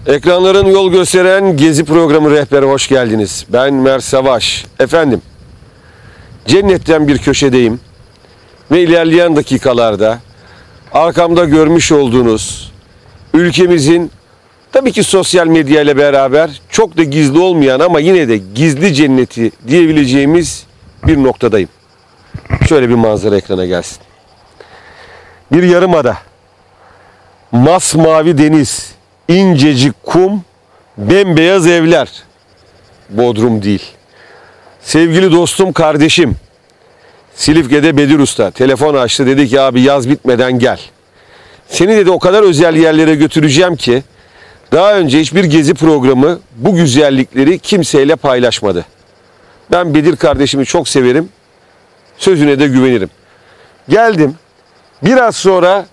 Ekranların yol gösteren Gezi programı rehberi hoş geldiniz. Ben Mert Savaş. Efendim, cennetten bir köşedeyim ve ilerleyen dakikalarda arkamda görmüş olduğunuz ülkemizin tabii ki sosyal medya ile beraber çok da gizli olmayan ama yine de gizli cenneti diyebileceğimiz bir noktadayım. Şöyle bir manzara ekrana gelsin. Bir yarımada, masmavi deniz, incecik kum, bembeyaz evler. Bodrum değil. Sevgili dostum, kardeşim, Silifke'de Bedir Usta telefon açtı, dedi ki abi yaz bitmeden gel. Seni dedi o kadar özel yerlere götüreceğim ki daha önce hiçbir gezi programı bu güzellikleri kimseyle paylaşmadı. Ben Bedir kardeşimi çok severim, sözüne de güvenirim. Geldim. Biraz sonra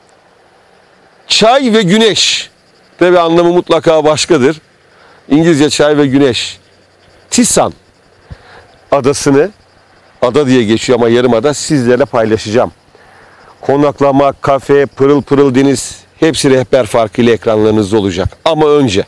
çay ve güneş, tabi anlamı mutlaka başkadır. İngilizce çay ve güneş. Tisan adasını, ada diye geçiyor ama yarımada, sizlerle paylaşacağım. Konaklama, kafe, pırıl pırıl deniz, hepsi rehber farkıyla ekranlarınızda olacak. Ama önce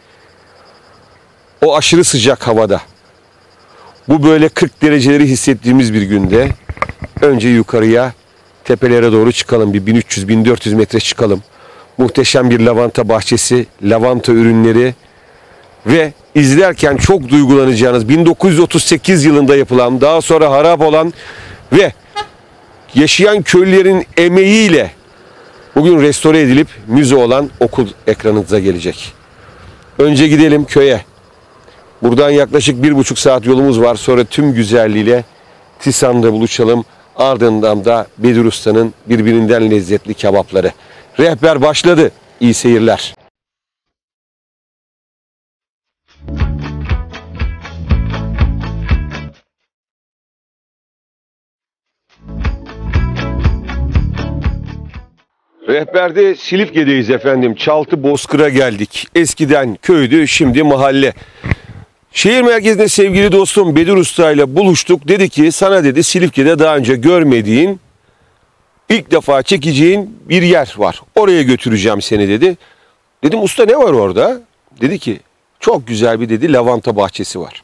o aşırı sıcak havada, bu böyle 40 dereceleri hissettiğimiz bir günde önce yukarıya, tepelere doğru çıkalım. Bir 1300-1400 metre çıkalım. Muhteşem bir lavanta bahçesi, lavanta ürünleri ve izlerken çok duygulanacağınız 1938 yılında yapılan, daha sonra harap olan ve yaşayan köylülerin emeğiyle bugün restore edilip müze olan okul ekranınıza gelecek. Önce gidelim köye. Buradan yaklaşık 1,5 saat yolumuz var. Sonra tüm güzelliğiyle Tisan'da buluşalım. Ardından da Bedir Usta'nın birbirinden lezzetli kebapları. Rehber başladı. İyi seyirler. Rehberde Silifke'deyiz efendim. Çaltı Bozkır'a geldik. Eskiden köydü, şimdi mahalle. Şehir merkezinde sevgili dostum Bedir Usta ile buluştuk. Dedi ki sana dedi Silifke'de daha önce görmediğin, ilk defa çekeceğin bir yer var. Oraya götüreceğim seni dedi. Dedim usta ne var orada? Dedi ki çok güzel bir dedi lavanta bahçesi var.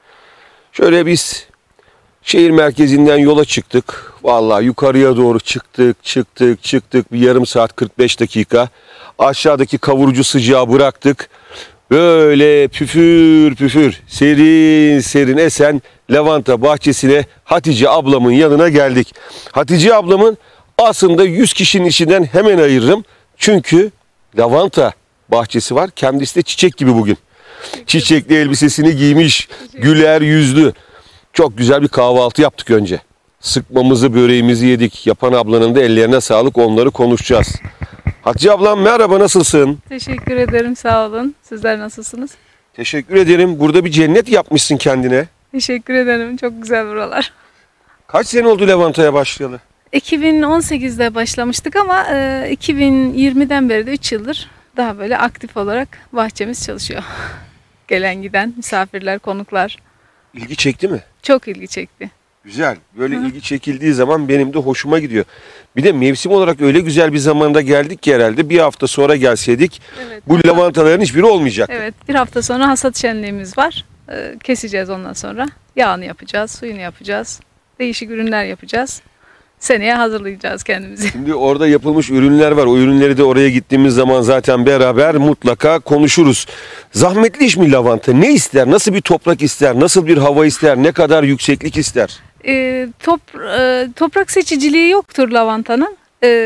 Şöyle biz şehir merkezinden yola çıktık. Vallahi yukarıya doğru çıktık. Bir yarım saat 45 dakika. Aşağıdaki kavurucu sıcağı bıraktık. Böyle püfür serin serin esen lavanta bahçesine Hatice ablamın yanına geldik. Hatice ablamın aslında 100 kişinin içinden hemen ayırırım. Çünkü lavanta bahçesi var. Kendisi de çiçek gibi bugün. Çiçekli elbisesini giymiş, güler yüzlü. Çok güzel bir kahvaltı yaptık önce. Sıkmamızı, böreğimizi yedik. Yapan ablanın da ellerine sağlık, onları konuşacağız. Hatice ablam merhaba, nasılsın? Teşekkür ederim, sağ olun. Sizler nasılsınız? Teşekkür ederim. Burada bir cennet yapmışsın kendine. Teşekkür ederim, çok güzel buralar. Kaç sene oldu lavantaya başlayalı? 2018'de başlamıştık ama 2020'den beri de 3 yıldır daha böyle aktif olarak bahçemiz çalışıyor. Gelen giden misafirler, konuklar. İlgi çekti mi? Çok ilgi çekti. Güzel. Böyle ilgi çekildiği zaman benim de hoşuma gidiyor. Bir de mevsim olarak öyle güzel bir zamanda geldik ki herhalde bir hafta sonra gelseydik Evet, bu lavantaların hiçbiri olmayacak. Evet, bir hafta sonra hasat şenliğimiz var. Keseceğiz ondan sonra. Yağını yapacağız, suyunu yapacağız. Değişik ürünler yapacağız. Seneye hazırlayacağız kendimizi. Şimdi orada yapılmış ürünler var. O ürünleri de oraya gittiğimiz zaman zaten beraber mutlaka konuşuruz. Zahmetli iş mi lavanta? Ne ister? Nasıl bir toprak ister? Nasıl bir hava ister? Ne kadar yükseklik ister? Toprak seçiciliği yoktur lavantanın.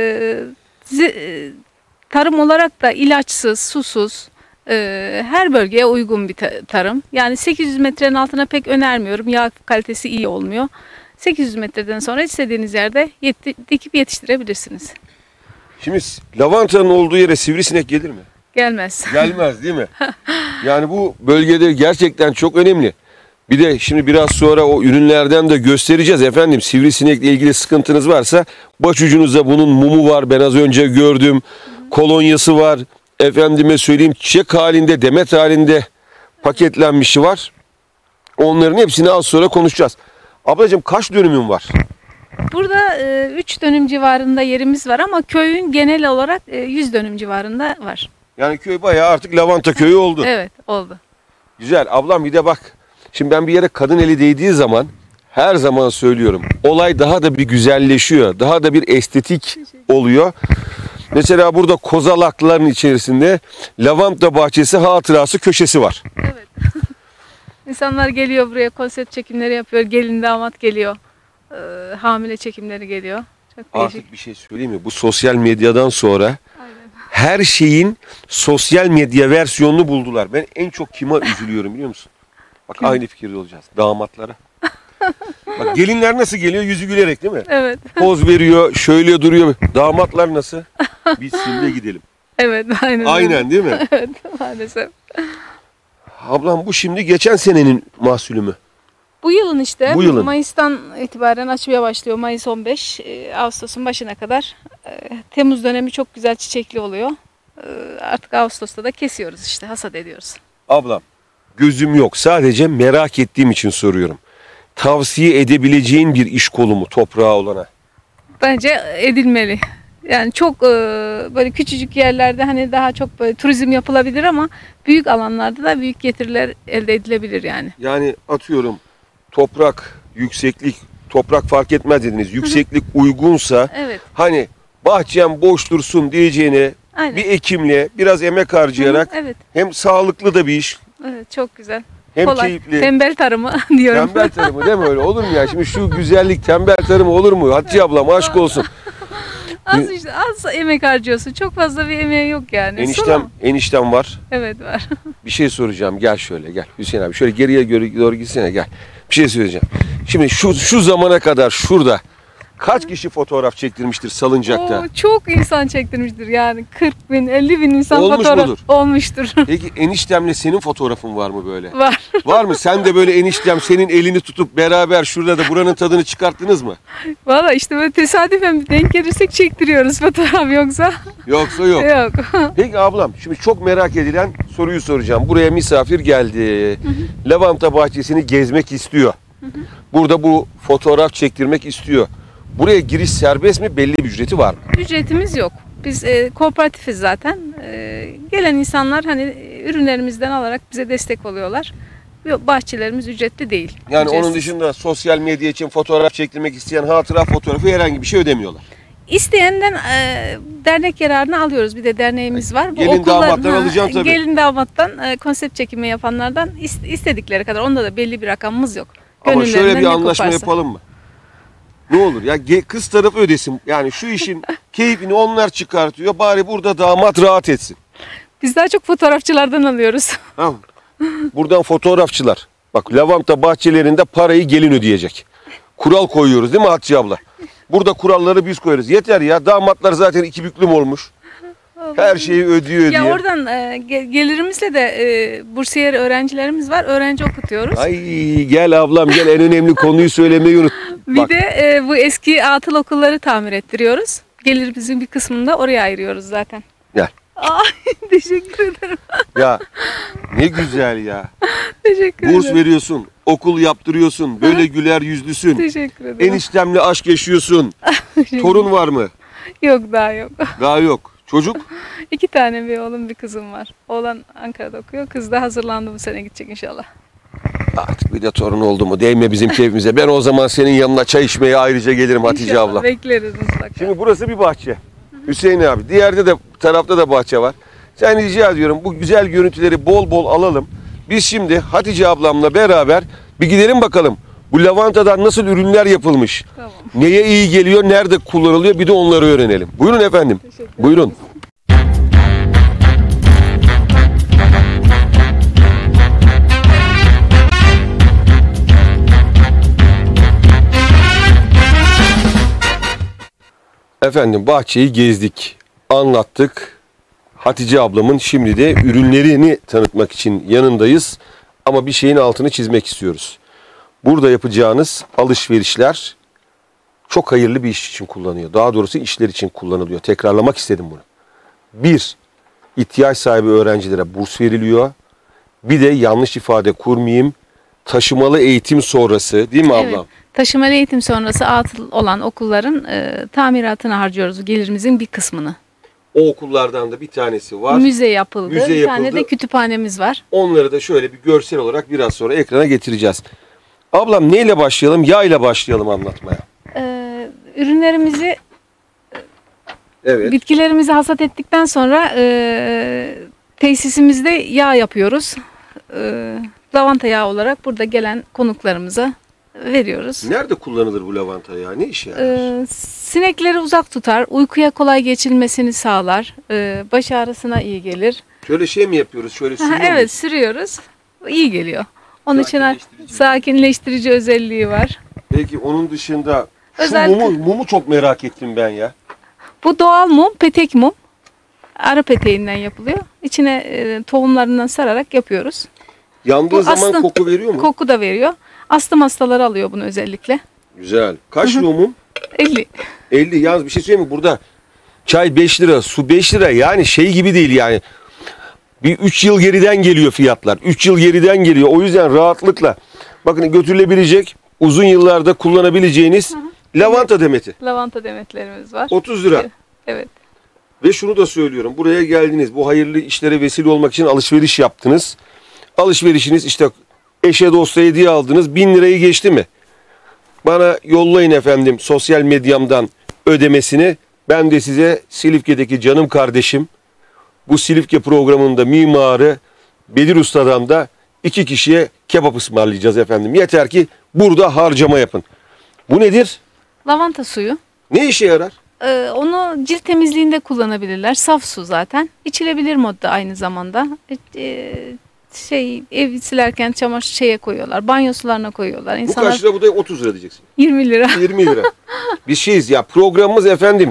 Tarım olarak da ilaçsız, susuz, her bölgeye uygun bir tarım. Yani 800 metrenin altına pek önermiyorum. Yağ kalitesi iyi olmuyor. 800 metreden sonra istediğiniz yerde dikip yetiştirebilirsiniz. Şimdi lavantanın olduğu yere sivrisinek gelir mi? Gelmez. Gelmez değil mi? Yani bu bölgede gerçekten çok önemli. Bir de şimdi biraz sonra o ürünlerden de göstereceğiz efendim. Sivrisinekle ilgili sıkıntınız varsa başucunuzda bunun mumu var. Ben az önce gördüm. Kolonyası var. Efendime söyleyeyim çiçek halinde, demet halinde paketlenmişi var. Onların hepsini az sonra konuşacağız. Ablacığım kaç dönümün var? Burada 3 dönüm civarında yerimiz var ama köyün genel olarak 100 dönüm civarında var. Yani köy bayağı artık lavanta köyü oldu. Evet, oldu. Güzel. Ablam bir de bak. Şimdi ben bir yere kadın eli değdiği zaman her zaman söylüyorum. Olay daha da bir güzelleşiyor. Daha da bir estetik oluyor. Mesela burada kozalakların içerisinde lavanta bahçesi hatırası köşesi var. Evet. İnsanlar geliyor buraya, konsept çekimleri yapıyor. Gelin damat geliyor. Hamile çekimleri geliyor. Çok değişik. Artık bir şey söyleyeyim mi? Bu sosyal medyadan sonra Aynen. her şeyin sosyal medya versiyonunu buldular. Ben en çok kime üzülüyorum biliyor musun? Bak aynı fikirde olacağız. Damatlara. Bak gelinler nasıl geliyor? Yüzü gülerek değil mi? Evet. Poz veriyor, şöyle duruyor. Damatlar nasıl? Biz şimdi gidelim. Evet, aynen. Aynen değil mi? Evet, maalesef. Ablam bu şimdi geçen senenin mahsulü mü? Bu yılın işte, Bu yılın. Mayıs'tan itibaren açmaya başlıyor. Mayıs 15, Ağustos'un başına kadar. Temmuz dönemi çok güzel çiçekli oluyor. Artık Ağustos'ta da kesiyoruz işte, hasat ediyoruz. Ablam gözüm yok. Sadece merak ettiğim için soruyorum. Tavsiye edebileceğin bir iş kolu mu toprağı olana? Bence edilmeli. Yani çok böyle küçücük yerlerde hani daha çok böyle turizm yapılabilir ama büyük alanlarda da büyük getiriler elde edilebilir yani. Yani atıyorum toprak, yükseklik, toprak fark etmez dediniz. Yükseklik uygunsa Evet. hani bahçem boş dursun diyeceğine Aynen. bir ekimle biraz emek harcayarak Evet. hem sağlıklı da bir iş Evet, çok güzel. hem Kolay. keyifli. Tembel tarımı diyorum. Tembel tarımı değil mi öyle? Olur mu ya? Şimdi şu güzellik tembel tarımı olur mu? Hatice ablam aşk olsun. Az işte, az emek harcıyorsun. Çok fazla bir emeği yok yani. Eniştem var. Evet, var. Bir şey soracağım. Gel şöyle gel. Hüseyin abi şöyle geriye doğru gitsene gel. Bir şey söyleyeceğim. Şimdi şu zamana kadar şurada kaç kişi fotoğraf çektirmiştir salıncakta? Çok insan çektirmiştir yani 40 bin, 50 bin insan Olmuş fotoğraf mudur? olmuştur. Peki eniştemle senin fotoğrafın var mı böyle? Var. Var mı? Sen de böyle eniştem senin elini tutup beraber şurada da buranın tadını çıkarttınız mı? Valla işte böyle tesadüfen denk gelirsek çektiriyoruz, fotoğraf yoksa. Yoksa yok. Yok. Peki ablam şimdi çok merak edilen soruyu soracağım. Buraya misafir geldi. Lavanta bahçesini gezmek istiyor. Burada bu fotoğraf çektirmek istiyor. Buraya giriş serbest mi? Belli bir ücreti var mı? Ücretimiz yok. Biz kooperatifiz zaten. Gelen insanlar hani ürünlerimizden alarak bize destek oluyorlar. Bahçelerimiz ücretli değil. Yani Ücretsiz. onun dışında sosyal medya için fotoğraf çektirmek isteyen hatıra fotoğrafı herhangi bir şey ödemiyorlar. İsteyenden dernek yararını alıyoruz. Bir de derneğimiz var. Gelin damattan alacağım tabii. Gelin damattan konsept çekimi yapanlardan istedikleri kadar. Onda da belli bir rakamımız yok. Ama şöyle Gönüllerinden bir ne anlaşma koparsa. yapalım mı? Ne olur ya kız tarafı ödesin. Yani şu işin keyfini onlar çıkartıyor. Bari burada damat rahat etsin. Biz daha çok fotoğrafçılardan alıyoruz. Tamam. Buradan fotoğrafçılar. Bak lavanta bahçelerinde parayı gelin ödeyecek. Kural koyuyoruz değil mi Hatice abla? Burada kuralları biz koyuyoruz. Yeter ya damatlar zaten iki büklüm olmuş. Her şeyi ödüyor Ya diye. oradan gelirimizle de bursiyer öğrencilerimiz var. Öğrenci okutuyoruz. Ay gel ablam gel en önemli konuyu söylemeyi unut. Bir Bak, de bu eski atıl okulları tamir ettiriyoruz. Gelirimizin bir kısmını da oraya ayırıyoruz zaten. Gel. Ay, teşekkür ederim. Ya ne güzel ya. Teşekkür Burs ederim. veriyorsun, okul yaptırıyorsun, böyle güler yüzlüsün. Teşekkür ederim. Eniştemle aşk yaşıyorsun. Torun var mı? Yok, daha yok. Daha yok. Çocuk? 2 tane bir oğlum bir kızım var. Oğlan Ankara'da okuyor. Kız da hazırlandı, bu sene gidecek inşallah. Artık bir de torun oldu mu değme bizim keyfimize. Ben o zaman senin yanına çay içmeye ayrıca gelirim Hatice İnşallah, abla. bekleriz mutlaka. Şimdi burası bir bahçe. Hüseyin abi. Diğerde de tarafta da bahçe var. Sen rica ediyorum bu güzel görüntüleri bol bol alalım. Biz şimdi Hatice ablamla beraber bir gidelim bakalım. Bu lavantadan nasıl ürünler yapılmış? Tamam. Neye iyi geliyor, nerede kullanılıyor bir de onları öğrenelim. Buyurun efendim. Teşekkür ederim. Buyurun. Efendim bahçeyi gezdik, anlattık. Hatice ablamın şimdi de ürünlerini tanıtmak için yanındayız. Ama bir şeyin altını çizmek istiyoruz. Burada yapacağınız alışverişler çok hayırlı bir iş için kullanıyor. Daha doğrusu işler için kullanılıyor. Tekrarlamak istedim bunu. Bir, ihtiyaç sahibi öğrencilere burs veriliyor. Bir de yanlış ifade kurmayayım. Taşımalı eğitim sonrası değil mi ablam? Evet. Taşımalı eğitim sonrası atıl olan okulların tamiratına harcıyoruz gelirimizin bir kısmını. O okullardan da bir tanesi var. Müze yapıldı. Müze Bir tane yapıldı. de kütüphanemiz var. Onları da şöyle bir görsel olarak biraz sonra ekrana getireceğiz. Ablam neyle başlayalım? Yağ ile başlayalım anlatmaya. Ürünlerimizi, Evet. bitkilerimizi hasat ettikten sonra tesisimizde yağ yapıyoruz. Lavanta yağı olarak burada gelen konuklarımıza veriyoruz. Nerede kullanılır bu lavanta yağı? Ne işe yarar? Sinekleri uzak tutar, uykuya kolay geçilmesini sağlar, baş ağrısına iyi gelir. Şöyle şey mi yapıyoruz? Şöyle sürüyor Evet, muyuz? sürüyoruz. İyi geliyor. Onun için Sakinleştirici. sakinleştirici özelliği var. Peki onun dışında şu Özel- mumu çok merak ettim ben ya. Bu doğal mum, petek mum. Arı peteğinden yapılıyor. İçine tohumlarından sararak yapıyoruz. Yandığı Bu zaman aslında koku veriyor mu? Koku da veriyor. Astım hastaları alıyor bunu özellikle. Güzel. Kaç lira o mum? 50. 50. Yalnız bir şey söyleyeyim mi? Burada çay 5 lira, su 5 lira. Yani şey gibi değil yani. Bir 3 yıl geriden geliyor fiyatlar. 3 yıl geriden geliyor. O yüzden rahatlıkla bakın götürülebilecek, uzun yıllarda kullanabileceğiniz lavanta demeti. Lavanta demetlerimiz var. 30 lira. Evet. Ve şunu da söylüyorum. Buraya geldiniz. Bu hayırlı işlere vesile olmak için alışveriş yaptınız. Alışverişiniz işte eşe dosta hediye aldınız. 1000 lirayı geçti mi? Bana yollayın efendim sosyal medyamdan ödemesini. Ben de size Silifke'deki canım kardeşim, bu Silifke programında mimarı Bedir Usta'dan da 2 kişiye kebap ısmarlayacağız efendim. Yeter ki burada harcama yapın. Bu nedir? Lavanta suyu. Ne işe yarar? Onu cilt temizliğinde kullanabilirler. Saf su zaten. İçilebilir modda aynı zamanda. Ev silerken çamaşır şeye koyuyorlar. Banyo sularına koyuyorlar. Bu İnsanlar kaç lira? Bu da 30 lira diyeceksin. 20 lira. 20 lira. Biz şeyiz ya, programımız efendim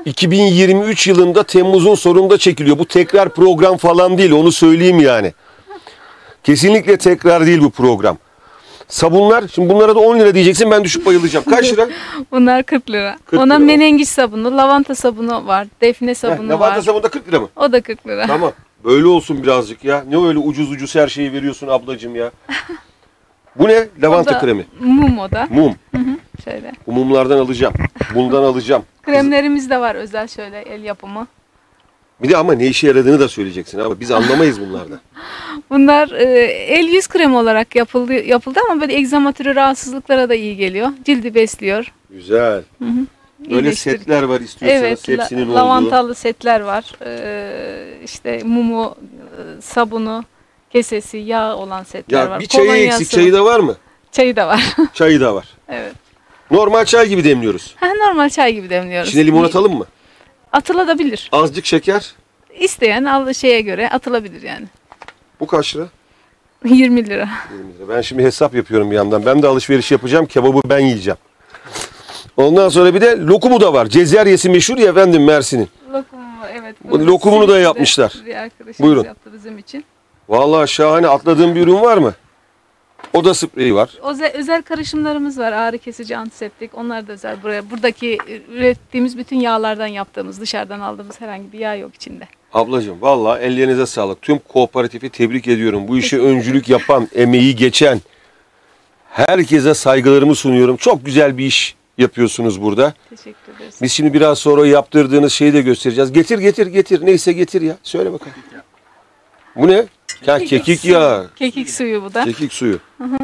2023 yılında Temmuz'un sonunda çekiliyor. Bu tekrar program falan değil, onu söyleyeyim yani. Kesinlikle tekrar değil bu program. Sabunlar, şimdi bunlara da 10 lira diyeceksin, ben düşüp bayılacağım. Kaç lira? Bunlar 40 lira. 40 Ona lira. menengiç sabunu, lavanta sabunu var. Defne sabunu Lavanta var. sabunu da 40 lira mı? O da 40 lira. Tamam. Böyle olsun birazcık ya. Ne öyle ucuz ucuz her şeyi veriyorsun ablacığım ya. Bu ne? O Lavanta da kremi. Mum o da. Mum. Şöyle. Bu mumlardan alacağım. Bundan alacağım. Kremlerimiz de var özel şöyle el yapımı. Bir de ama ne işe yaradığını da söyleyeceksin abi. Biz anlamayız bunlardan. Bunlar el yüz kremi olarak yapıldı ama böyle egzama türü rahatsızlıklara da iyi geliyor. Cildi besliyor. Güzel. Böyle İyileştirici. setler var istiyorsanız Evet, hepsinin olduğu. lavantalı setler var. İşte mumu, sabunu, kesesi, yağ olan setler Ya var. bir çayı Kolonyası. eksik. Çayı da var mı? Çayı da var. Çayı da var. Evet. Normal çay gibi demliyoruz. Normal çay gibi demliyoruz. İçine limon atalım mı? Atılabilir. Azıcık şeker. İsteyen şeye göre atılabilir yani. Bu kaç lira? 20 lira. 20 lira. Ben şimdi hesap yapıyorum bir yandan. Ben de alışveriş yapacağım. Kebabı ben yiyeceğim. Ondan sonra bir de lokumu da var. Cezeryesi meşhur ya efendim Mersin'in. Lokumu evet. Bu lokumunu da yapmışlar. Bir arkadaşımız Buyurun. yaptı bizim için. Vallahi şahane. Atladığım bir ürün var mı? Oda spreyi var. Özel karışımlarımız var. Ağrı kesici, antiseptik. Onlar da özel. Buradaki ürettiğimiz bütün yağlardan yaptığımız, dışarıdan aldığımız herhangi bir yağ yok içinde. Ablacığım vallahi ellerinize sağlık. Tüm kooperatifi tebrik ediyorum. Bu işe öncülük yapan, emeği geçen herkese saygılarımı sunuyorum. Çok güzel bir iş yapıyorsunuz burada. Teşekkür ederiz. Biz şimdi biraz sonra yaptırdığınız şeyi de göstereceğiz. Getir. Neyse getir ya. Söyle bakalım. Bu ne? Ya, kekik yağı. Kekik suyu bu da. Kekik suyu.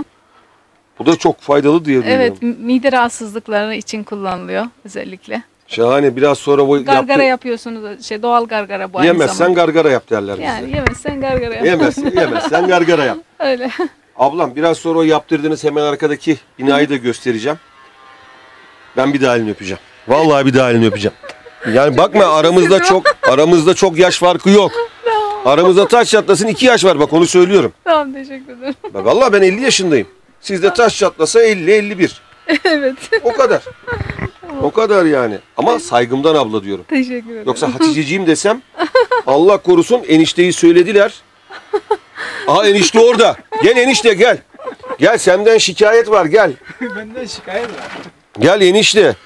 Bu da çok faydalı diye duyuyorum. Evet, mide rahatsızlıkları için kullanılıyor özellikle. Şahane. Biraz sonra bu Gargara yapıyorsunuz. Doğal gargara bu aynı Yemezsen zamanda. gargara yap derler bize. Yani yemezsen gargara yap. Yemezsen gargara yap. Öyle. Ablam biraz sonra o yaptırdığınız hemen arkadaki binayı da göstereceğim. Ben bir daha elini öpeceğim. Vallahi bir daha elini öpeceğim. Yani bakma aramızda çok yaş farkı yok. Aramızda taş çatlasın 2 yaş var, bak onu söylüyorum. Tamam, teşekkür ederim. Bak vallahi ben 50 yaşındayım. Sizde taş çatlasa 50-51. Evet. O kadar. O kadar yani. Ama saygımdan abla diyorum. Teşekkür ederim. Yoksa Haticeciğim desem Allah korusun enişteyi söylediler. Aha enişte orada. Gel enişte gel. Gel senden şikayet var gel. Benden şikayet var. Gel enişte.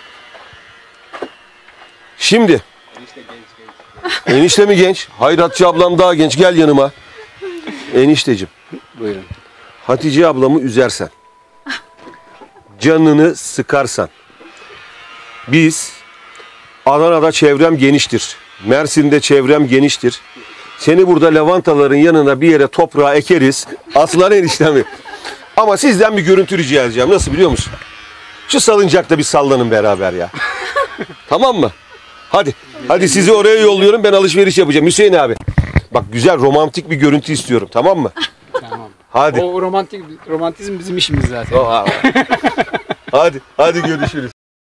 Şimdi. Enişte mi genç? Hayratçı ablam daha genç. Gel yanıma. Enişteciğim. Buyurun. Hatice ablamı üzersen. Canını sıkarsan. Biz Adana'da çevrem geniştir. Mersin'de çevrem geniştir. Seni burada lavantaların yanına bir yere toprağa ekeriz. Aslan eniştemi. Ama sizden bir görüntü rica edeceğim. Nasıl biliyor musun? Şu salıncakta bir sallanın beraber ya. Tamam mı? Hadi. Hadi sizi oraya yolluyorum. Ben alışveriş yapacağım. Hüseyin abi. Bak güzel romantik bir görüntü istiyorum. Tamam mı? Tamam. Hadi. O romantizm bizim işimiz zaten. Hadi. Hadi görüşürüz.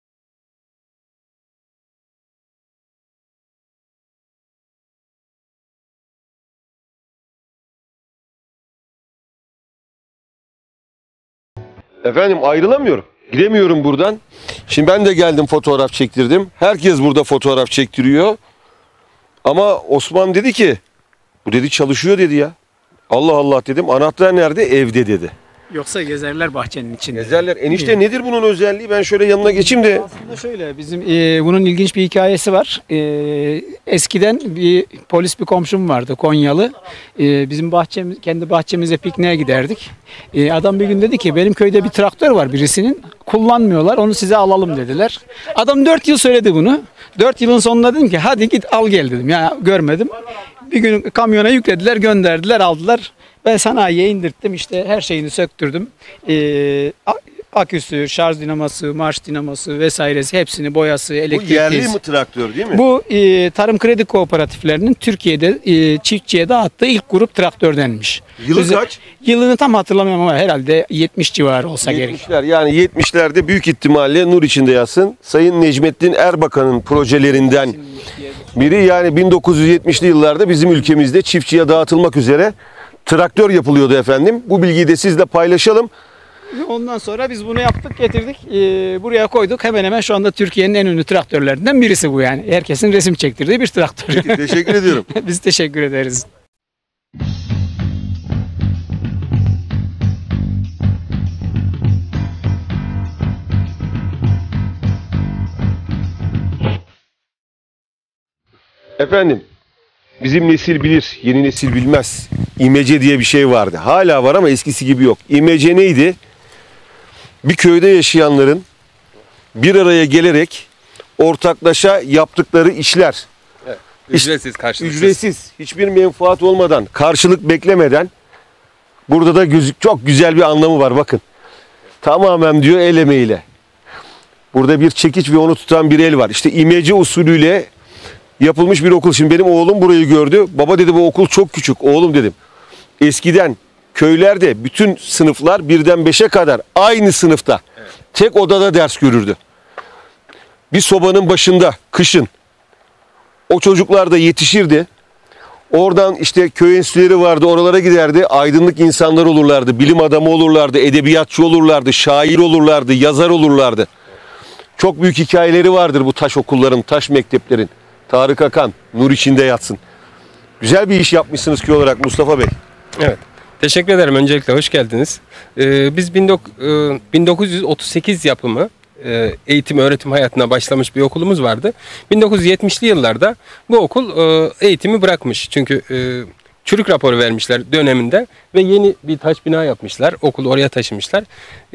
Efendim ayrılamıyorum. Gidemiyorum buradan. Şimdi ben de geldim fotoğraf çektirdim. Herkes burada fotoğraf çektiriyor. Ama Osman dedi ki bu dedi çalışıyor dedi ya. Allah Allah dedim. Anahtar nerede? Evde dedi. Yoksa gezerler bahçenin içinde. Gezerler. Enişte nedir bunun özelliği? Ben şöyle yanına geçeyim de. Aslında şöyle bizim bunun ilginç bir hikayesi var. Eskiden bir polis bir komşum vardı Konyalı. Bizim kendi bahçemize pikniğe giderdik. Adam bir gün dedi ki benim köyde bir traktör var birisinin. Kullanmıyorlar onu size alalım dediler. Adam 4 yıl söyledi bunu. 4 yılın sonunda dedim ki hadi git al gel dedim. Ya görmedim. Bir gün kamyona yüklediler gönderdiler aldılar. Ben sanayiye indirttim işte her şeyini söktürdüm. Aküsü, şarj dinaması, marş dinaması vesairesi hepsini boyası, Bu elektriği. yerli mi traktör değil mi? Bu Tarım Kredi Kooperatiflerinin Türkiye'de çiftçiye dağıttığı ilk grup traktördenmiş. Yılı kaç? Yılını tam hatırlamıyorum ama herhalde 70 civarı olsa gerek. 70'ler yani 70'lerde büyük ihtimalle nur içinde yatsın. Sayın Necmettin Erbakan'ın projelerinden biri yani 1970'li yıllarda bizim ülkemizde çiftçiye dağıtılmak üzere traktör yapılıyordu efendim. Bu bilgiyi de sizle paylaşalım. Ondan sonra biz bunu yaptık getirdik buraya koyduk. Hemen hemen şu anda Türkiye'nin en ünlü traktörlerinden birisi bu yani. Herkesin resim çektirdiği bir traktör. Peki, teşekkür ediyorum. Biz teşekkür ederiz. Efendim bizim nesil bilir, yeni nesil bilmez. İmece diye bir şey vardı. Hala var ama eskisi gibi yok. İmece neydi? Bir köyde yaşayanların bir araya gelerek ortaklaşa yaptıkları işler. Evet, ücretsiz, karşılıksız. Ücretsiz, hiçbir menfaat olmadan, karşılık beklemeden. Burada da çok güzel bir anlamı var bakın. Tamamen diyor el emeğiyle. Burada bir çekiç ve onu tutan bir el var. İşte imece usulüyle yapılmış bir okul. Şimdi benim oğlum burayı gördü. Baba dedi bu okul çok küçük. Oğlum dedim. Eskiden köylerde bütün sınıflar birden 5'e kadar aynı sınıfta. Evet. Tek odada ders görürdü. Bir sobanın başında kışın o çocuklar da yetişirdi. Oradan işte köy enstitüleri vardı. Oralara giderdi. Aydınlık insanlar olurlardı. Bilim adamı olurlardı. Edebiyatçı olurlardı. Şair olurlardı. Yazar olurlardı. Çok büyük hikayeleri vardır bu taş okulların, taş mekteplerin. Tarık Akan, nur içinde yatsın. Güzel bir iş yapmışsınız köy olarak Mustafa Bey. Evet. Teşekkür ederim. Öncelikle hoş geldiniz. Biz 1938 yapımı eğitim öğretim hayatına başlamış bir okulumuz vardı. 1970'li yıllarda bu okul eğitimi bırakmış. Çünkü çürük raporu vermişler döneminde ve yeni bir taş bina yapmışlar. Okulu oraya taşımışlar.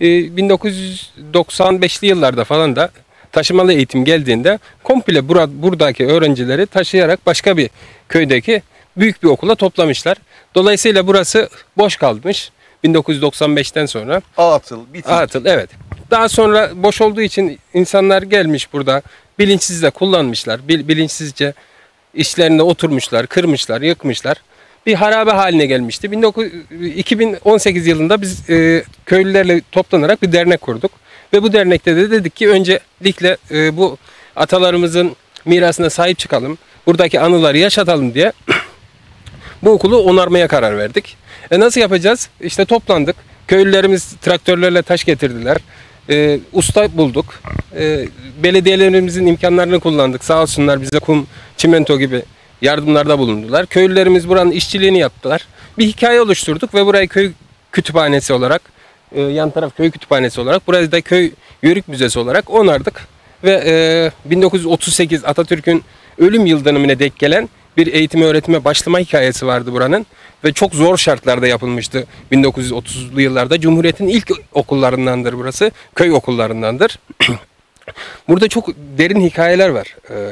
1995'li yıllarda falan da taşımalı eğitim geldiğinde komple buradaki öğrencileri taşıyarak başka bir köydeki büyük bir okula toplamışlar. Dolayısıyla burası boş kalmış 1995'ten sonra. Atıl, bitik. Atıl, evet. Daha sonra boş olduğu için insanlar gelmiş burada bilinçsizce kullanmışlar. Bilinçsizce işlerinde oturmuşlar, kırmışlar, yıkmışlar. Bir harabe haline gelmişti. 2018 yılında biz köylülerle toplanarak bir dernek kurduk. Ve bu dernekte de dedik ki öncelikle bu atalarımızın mirasına sahip çıkalım. Buradaki anıları yaşatalım diye bu okulu onarmaya karar verdik. Nasıl yapacağız? İşte toplandık. Köylülerimiz traktörlerle taş getirdiler. Usta bulduk. Belediyelerimizin imkanlarını kullandık. Sağ olsunlar bize kum, çimento gibi yardımlarda bulundular. Köylülerimiz buranın işçiliğini yaptılar. Bir hikaye oluşturduk ve burayı köy kütüphanesi olarak, yan taraf köy kütüphanesi olarak, burayı da köy yörük müzesi olarak onardık. Ve 1938 Atatürk'ün ölüm yıl dönümüne denk gelen bir eğitime öğretime başlama hikayesi vardı buranın. Ve çok zor şartlarda yapılmıştı 1930'lu yıllarda. Cumhuriyet'in ilk okullarındandır burası. Köy okullarındandır. Burada çok derin hikayeler var.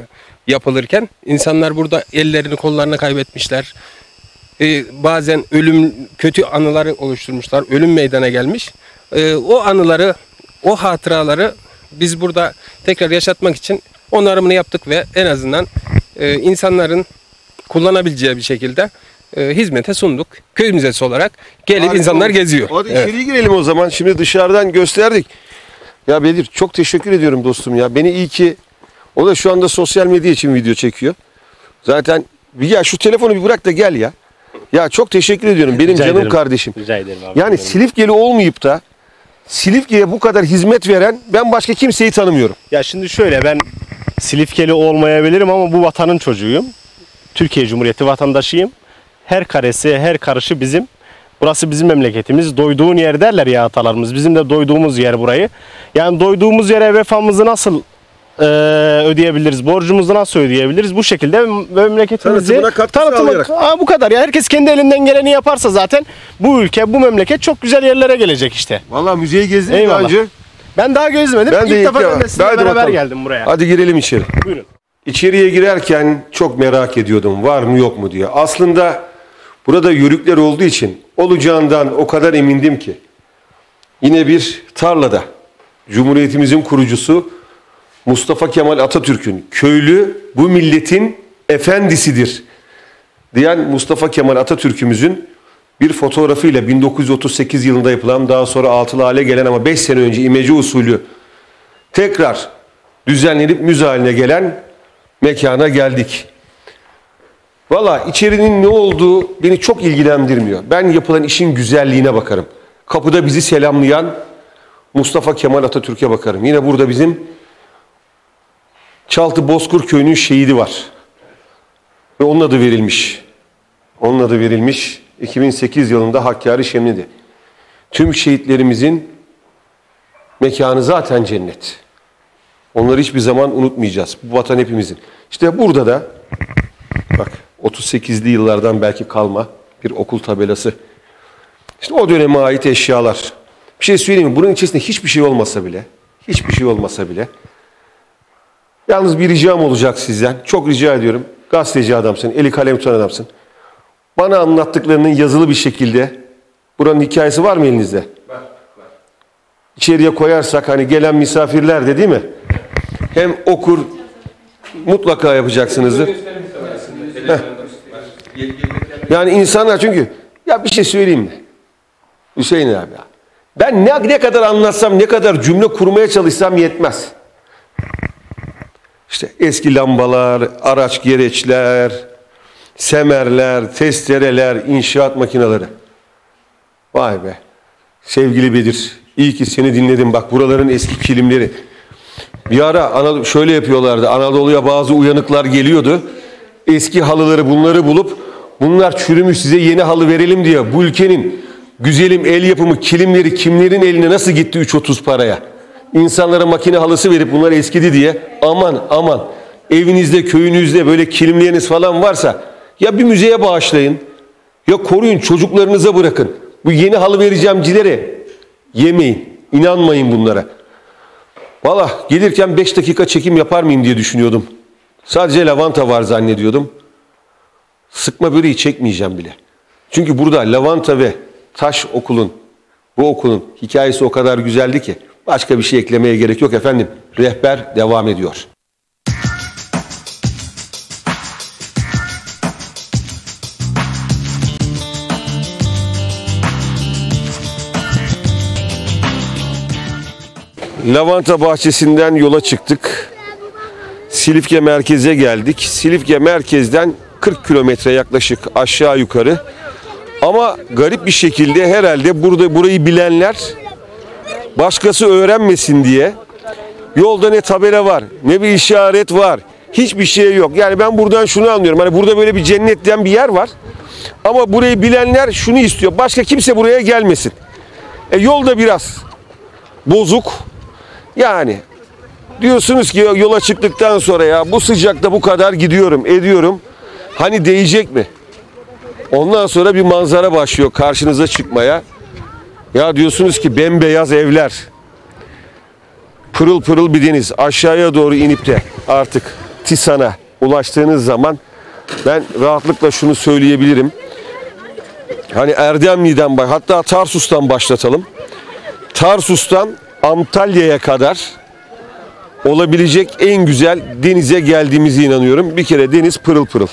yapılırken insanlar burada ellerini kollarını kaybetmişler. Bazen kötü anıları oluşturmuşlar. Ölüm meydana gelmiş. O anıları, o hatıraları biz burada tekrar yaşatmak için onarımını yaptık ve en azından insanların kullanabileceği bir şekilde hizmete sunduk. Köy müzesi olarak gelip Harika insanlar oldu. geziyor. Hadi Evet. içeriye girelim o zaman. Şimdi dışarıdan gösterdik. Ya Bedir çok teşekkür ediyorum dostum ya. Beni iyi ki o da şu anda sosyal medya için video çekiyor. Zaten ya şu telefonu bir bırak da gel ya. Ya çok teşekkür ediyorum benim Rica canım ederim. kardeşim. Rica ederim abi. Yani Silifkeli olmayıp da Silifke'ye bu kadar hizmet veren ben başka kimseyi tanımıyorum. Ya şimdi şöyle, ben Silifkeli olmayabilirim ama bu vatanın çocuğuyum. Türkiye Cumhuriyeti vatandaşıyım. Her karesi, her karışı bizim. Burası bizim memleketimiz. Doyduğun yer derler ya atalarımız. Bizim de doyduğumuz yer burayı. Yani doyduğumuz yere vefamızı nasıl ödeyebiliriz? Borcumuzu nasıl ödeyebiliriz? Bu şekilde memleketimizi Tanıtımına katkı sağlayarak. Bu kadar ya. Herkes kendi elinden geleni yaparsa zaten bu ülke, bu memleket çok güzel yerlere gelecek işte. Vallahi müzeyi gezdim daha Eyvallah. önce. Ben daha gezmedim. Ben de İlk defa ilk ben de sizinle Hadi beraber bakalım. geldim buraya. Hadi girelim içeri. Buyurun. İçeriye girerken çok merak ediyordum var mı yok mu diye. Aslında burada yörükler olduğu için olacağından o kadar emindim ki. Yine bir tarlada Cumhuriyetimizin kurucusu Mustafa Kemal Atatürk'ün köylü bu milletin efendisidir diyen Mustafa Kemal Atatürk'ümüzün bir fotoğrafıyla 1938 yılında yapılan, daha sonra altılı hale gelen ama 5 sene önce imece usulü tekrar düzenlenip müze haline gelen mekana geldik. Valla içerinin ne olduğu beni çok ilgilendirmiyor. Ben yapılan işin güzelliğine bakarım. Kapıda bizi selamlayan Mustafa Kemal Atatürk'e bakarım. Yine burada bizim Çaltı Bozkır Köyü'nün şehidi var. Ve onun adı verilmiş. Onun adı verilmiş 2008 yılında Hakkari Şemli'de. Tüm şehitlerimizin mekanı zaten cennet. Onları hiçbir zaman unutmayacağız. Bu vatan hepimizin. İşte burada da bak 38'li yıllardan belki kalma bir okul tabelası. İşte o döneme ait eşyalar. Bir şey söyleyeyim mi? Bunun içerisinde hiçbir şey olmasa bile yalnız bir ricam olacak sizden. Çok rica ediyorum. Gazeteci adamsın, eli kalem tutan adamsın. Bana anlattıklarının yazılı bir şekilde, buranın hikayesi var mı elinizde? Var. İçeriye koyarsak hani gelen misafirler de değil mi? Hem okur, mutlaka yapacaksınızdır. Yani insanlar çünkü ya bir şey söyleyeyim mi? Hüseyin abi ya. Ben ne kadar anlatsam, ne kadar cümle kurmaya çalışsam yetmez. İşte eski lambalar, araç gereçler, semerler, testereler, inşaat makineleri. Vay be. Sevgili Bedir, iyi ki seni dinledim. Bak buraların eski kilimleri. Bir ara şöyle yapıyorlardı. Anadolu'ya bazı uyanıklar geliyordu. Eski halıları bunları bulup bunlar çürümüş size yeni halı verelim diye bu ülkenin güzelim el yapımı kilimleri kimlerin eline nasıl gitti 3.30 paraya? İnsanlara makine halısı verip bunlar eskidi diye aman evinizde köyünüzde böyle kilimleriniz falan varsa ya bir müzeye bağışlayın ya koruyun çocuklarınıza bırakın. Bu yeni halı vereceğimcilere yemeyin, inanmayın bunlara. Valla gelirken 5 dakika çekim yapar mıyım diye düşünüyordum. Sadece lavanta var zannediyordum. Sıkma böreği çekmeyeceğim bile. Çünkü burada lavanta ve taş bu okulun hikayesi o kadar güzeldi ki başka bir şey eklemeye gerek yok efendim. Rehber devam ediyor. Lavanta bahçesinden yola çıktık. Silifke merkeze geldik. Silifke merkezden 40 kilometre yaklaşık aşağı yukarı. Ama garip bir şekilde herhalde burayı bilenler başkası öğrenmesin diye yolda ne tabela var, ne bir işaret var. Hiçbir şey yok. Yani ben buradan şunu anlıyorum. Hani burada böyle bir cennet diyen bir yer var. Ama burayı bilenler şunu istiyor. Başka kimse buraya gelmesin. Yolda biraz bozuk. Yani diyorsunuz ki yola çıktıktan sonra ya bu sıcakta bu kadar gidiyorum, ediyorum. Hani değecek mi? Ondan sonra bir manzara başlıyor karşınıza çıkmaya. Ya diyorsunuz ki bembeyaz evler. Pırıl pırıl bir deniz. Aşağıya doğru inip de artık Tisan'a, ulaştığınız zaman ben rahatlıkla şunu söyleyebilirim. Hani Erdemli'den hatta Tarsus'tan başlatalım. Tarsus'tan Antalya'ya kadar olabilecek en güzel denize geldiğimize inanıyorum. Bir kere deniz pırıl pırıl.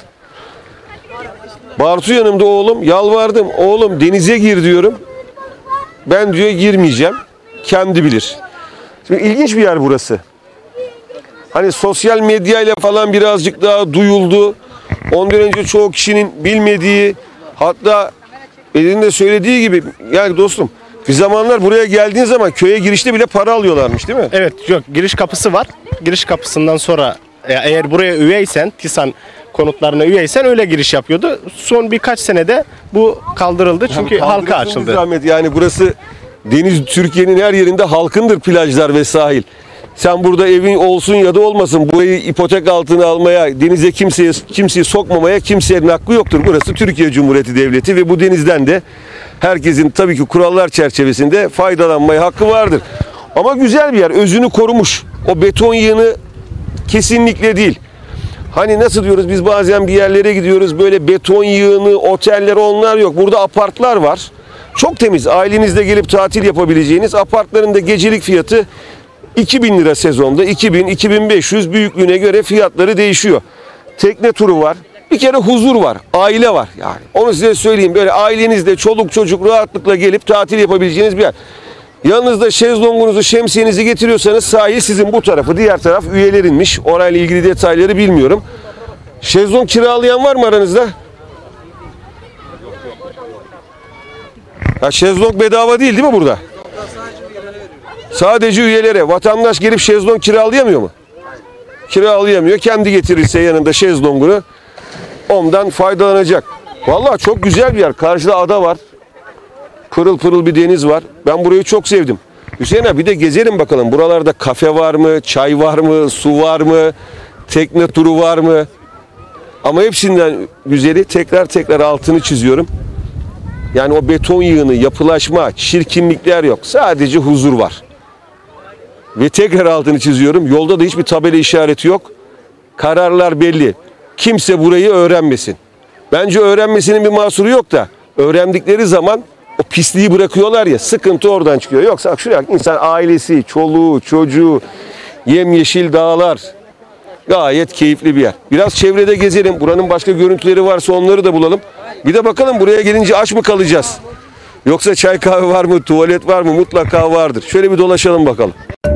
Bartu yanımda oğlum, yalvardım. Oğlum denize gir diyorum. Ben diyor girmeyeceğim. Kendi bilir. Şimdi ilginç bir yer burası. Hani sosyal medyayla falan birazcık daha duyuldu. Ondan önce çoğu kişinin bilmediği, hatta elinde söylediği gibi, yani dostum bir zamanlar buraya geldiğin zaman köye girişte bile para alıyorlarmış değil mi? Evet, yok, giriş kapısı var. Giriş kapısından sonra eğer buraya üyeysen, TİSAN konutlarına üyeysen öyle giriş yapıyordu. Son birkaç senede bu kaldırıldı çünkü halka açıldı. Zahmet. Yani burası deniz, Türkiye'nin her yerinde halkındır plajlar ve sahil. Sen burada evin olsun ya da olmasın burayı ipotek altına almaya, denize kimseyi sokmamaya kimsenin hakkı yoktur. Burası Türkiye Cumhuriyeti Devleti ve bu denizden de herkesin tabii ki kurallar çerçevesinde faydalanmaya hakkı vardır. Ama güzel bir yer, özünü korumuş. O beton yığını kesinlikle değil. Hani nasıl diyoruz, biz bazen bir yerlere gidiyoruz, böyle beton yığını, oteller, onlar yok. Burada apartlar var. Çok temiz, ailenizle gelip tatil yapabileceğiniz apartların da gecelik fiyatı 2000 lira sezonda, 2000-2500 büyüklüğüne göre fiyatları değişiyor. Tekne turu var. Bir kere huzur var, aile var yani. Onu size söyleyeyim, böyle ailenizle, çoluk çocuk rahatlıkla gelip tatil yapabileceğiniz bir yer. Yanınızda şezlongunuzu, şemsiyenizi getiriyorsanız sahil sizin bu tarafı, diğer taraf üyelerinmiş. Orayla ilgili detayları bilmiyorum. Şezlong kiralayan var mı aranızda? Ya şezlong bedava değil mi burada? Sadece üyelere. Vatandaş gelip şezlong kiralayamıyor mu? Kiralayamıyor. Kendi getirirse yanında şezlongunu ondan faydalanacak. Vallahi çok güzel bir yer. Karşıda ada var. Pırıl pırıl bir deniz var. Ben burayı çok sevdim. Hüseyin abi bir de gezelim bakalım. Buralarda kafe var mı? Çay var mı? Su var mı? Tekne turu var mı? Ama hepsinden güzeli, tekrar altını çiziyorum. Yani o beton yığını, yapılaşma, çirkinlikler yok. Sadece huzur var. Ve tekrar altını çiziyorum. Yolda da hiçbir tabela işareti yok. Kararlar belli. Kimse burayı öğrenmesin. Bence öğrenmesinin bir mahsuru yok da öğrendikleri zaman o pisliği bırakıyorlar ya, sıkıntı oradan çıkıyor. Yoksa şuraya insan ailesi, çoluğu, çocuğu, yemyeşil dağlar. Gayet keyifli bir yer. Biraz çevrede gezelim. Buranın başka görüntüleri varsa onları da bulalım. Bir de bakalım buraya gelince aç mı kalacağız? Yoksa çay kahve var mı? Tuvalet var mı? Mutlaka vardır. Şöyle bir dolaşalım bakalım.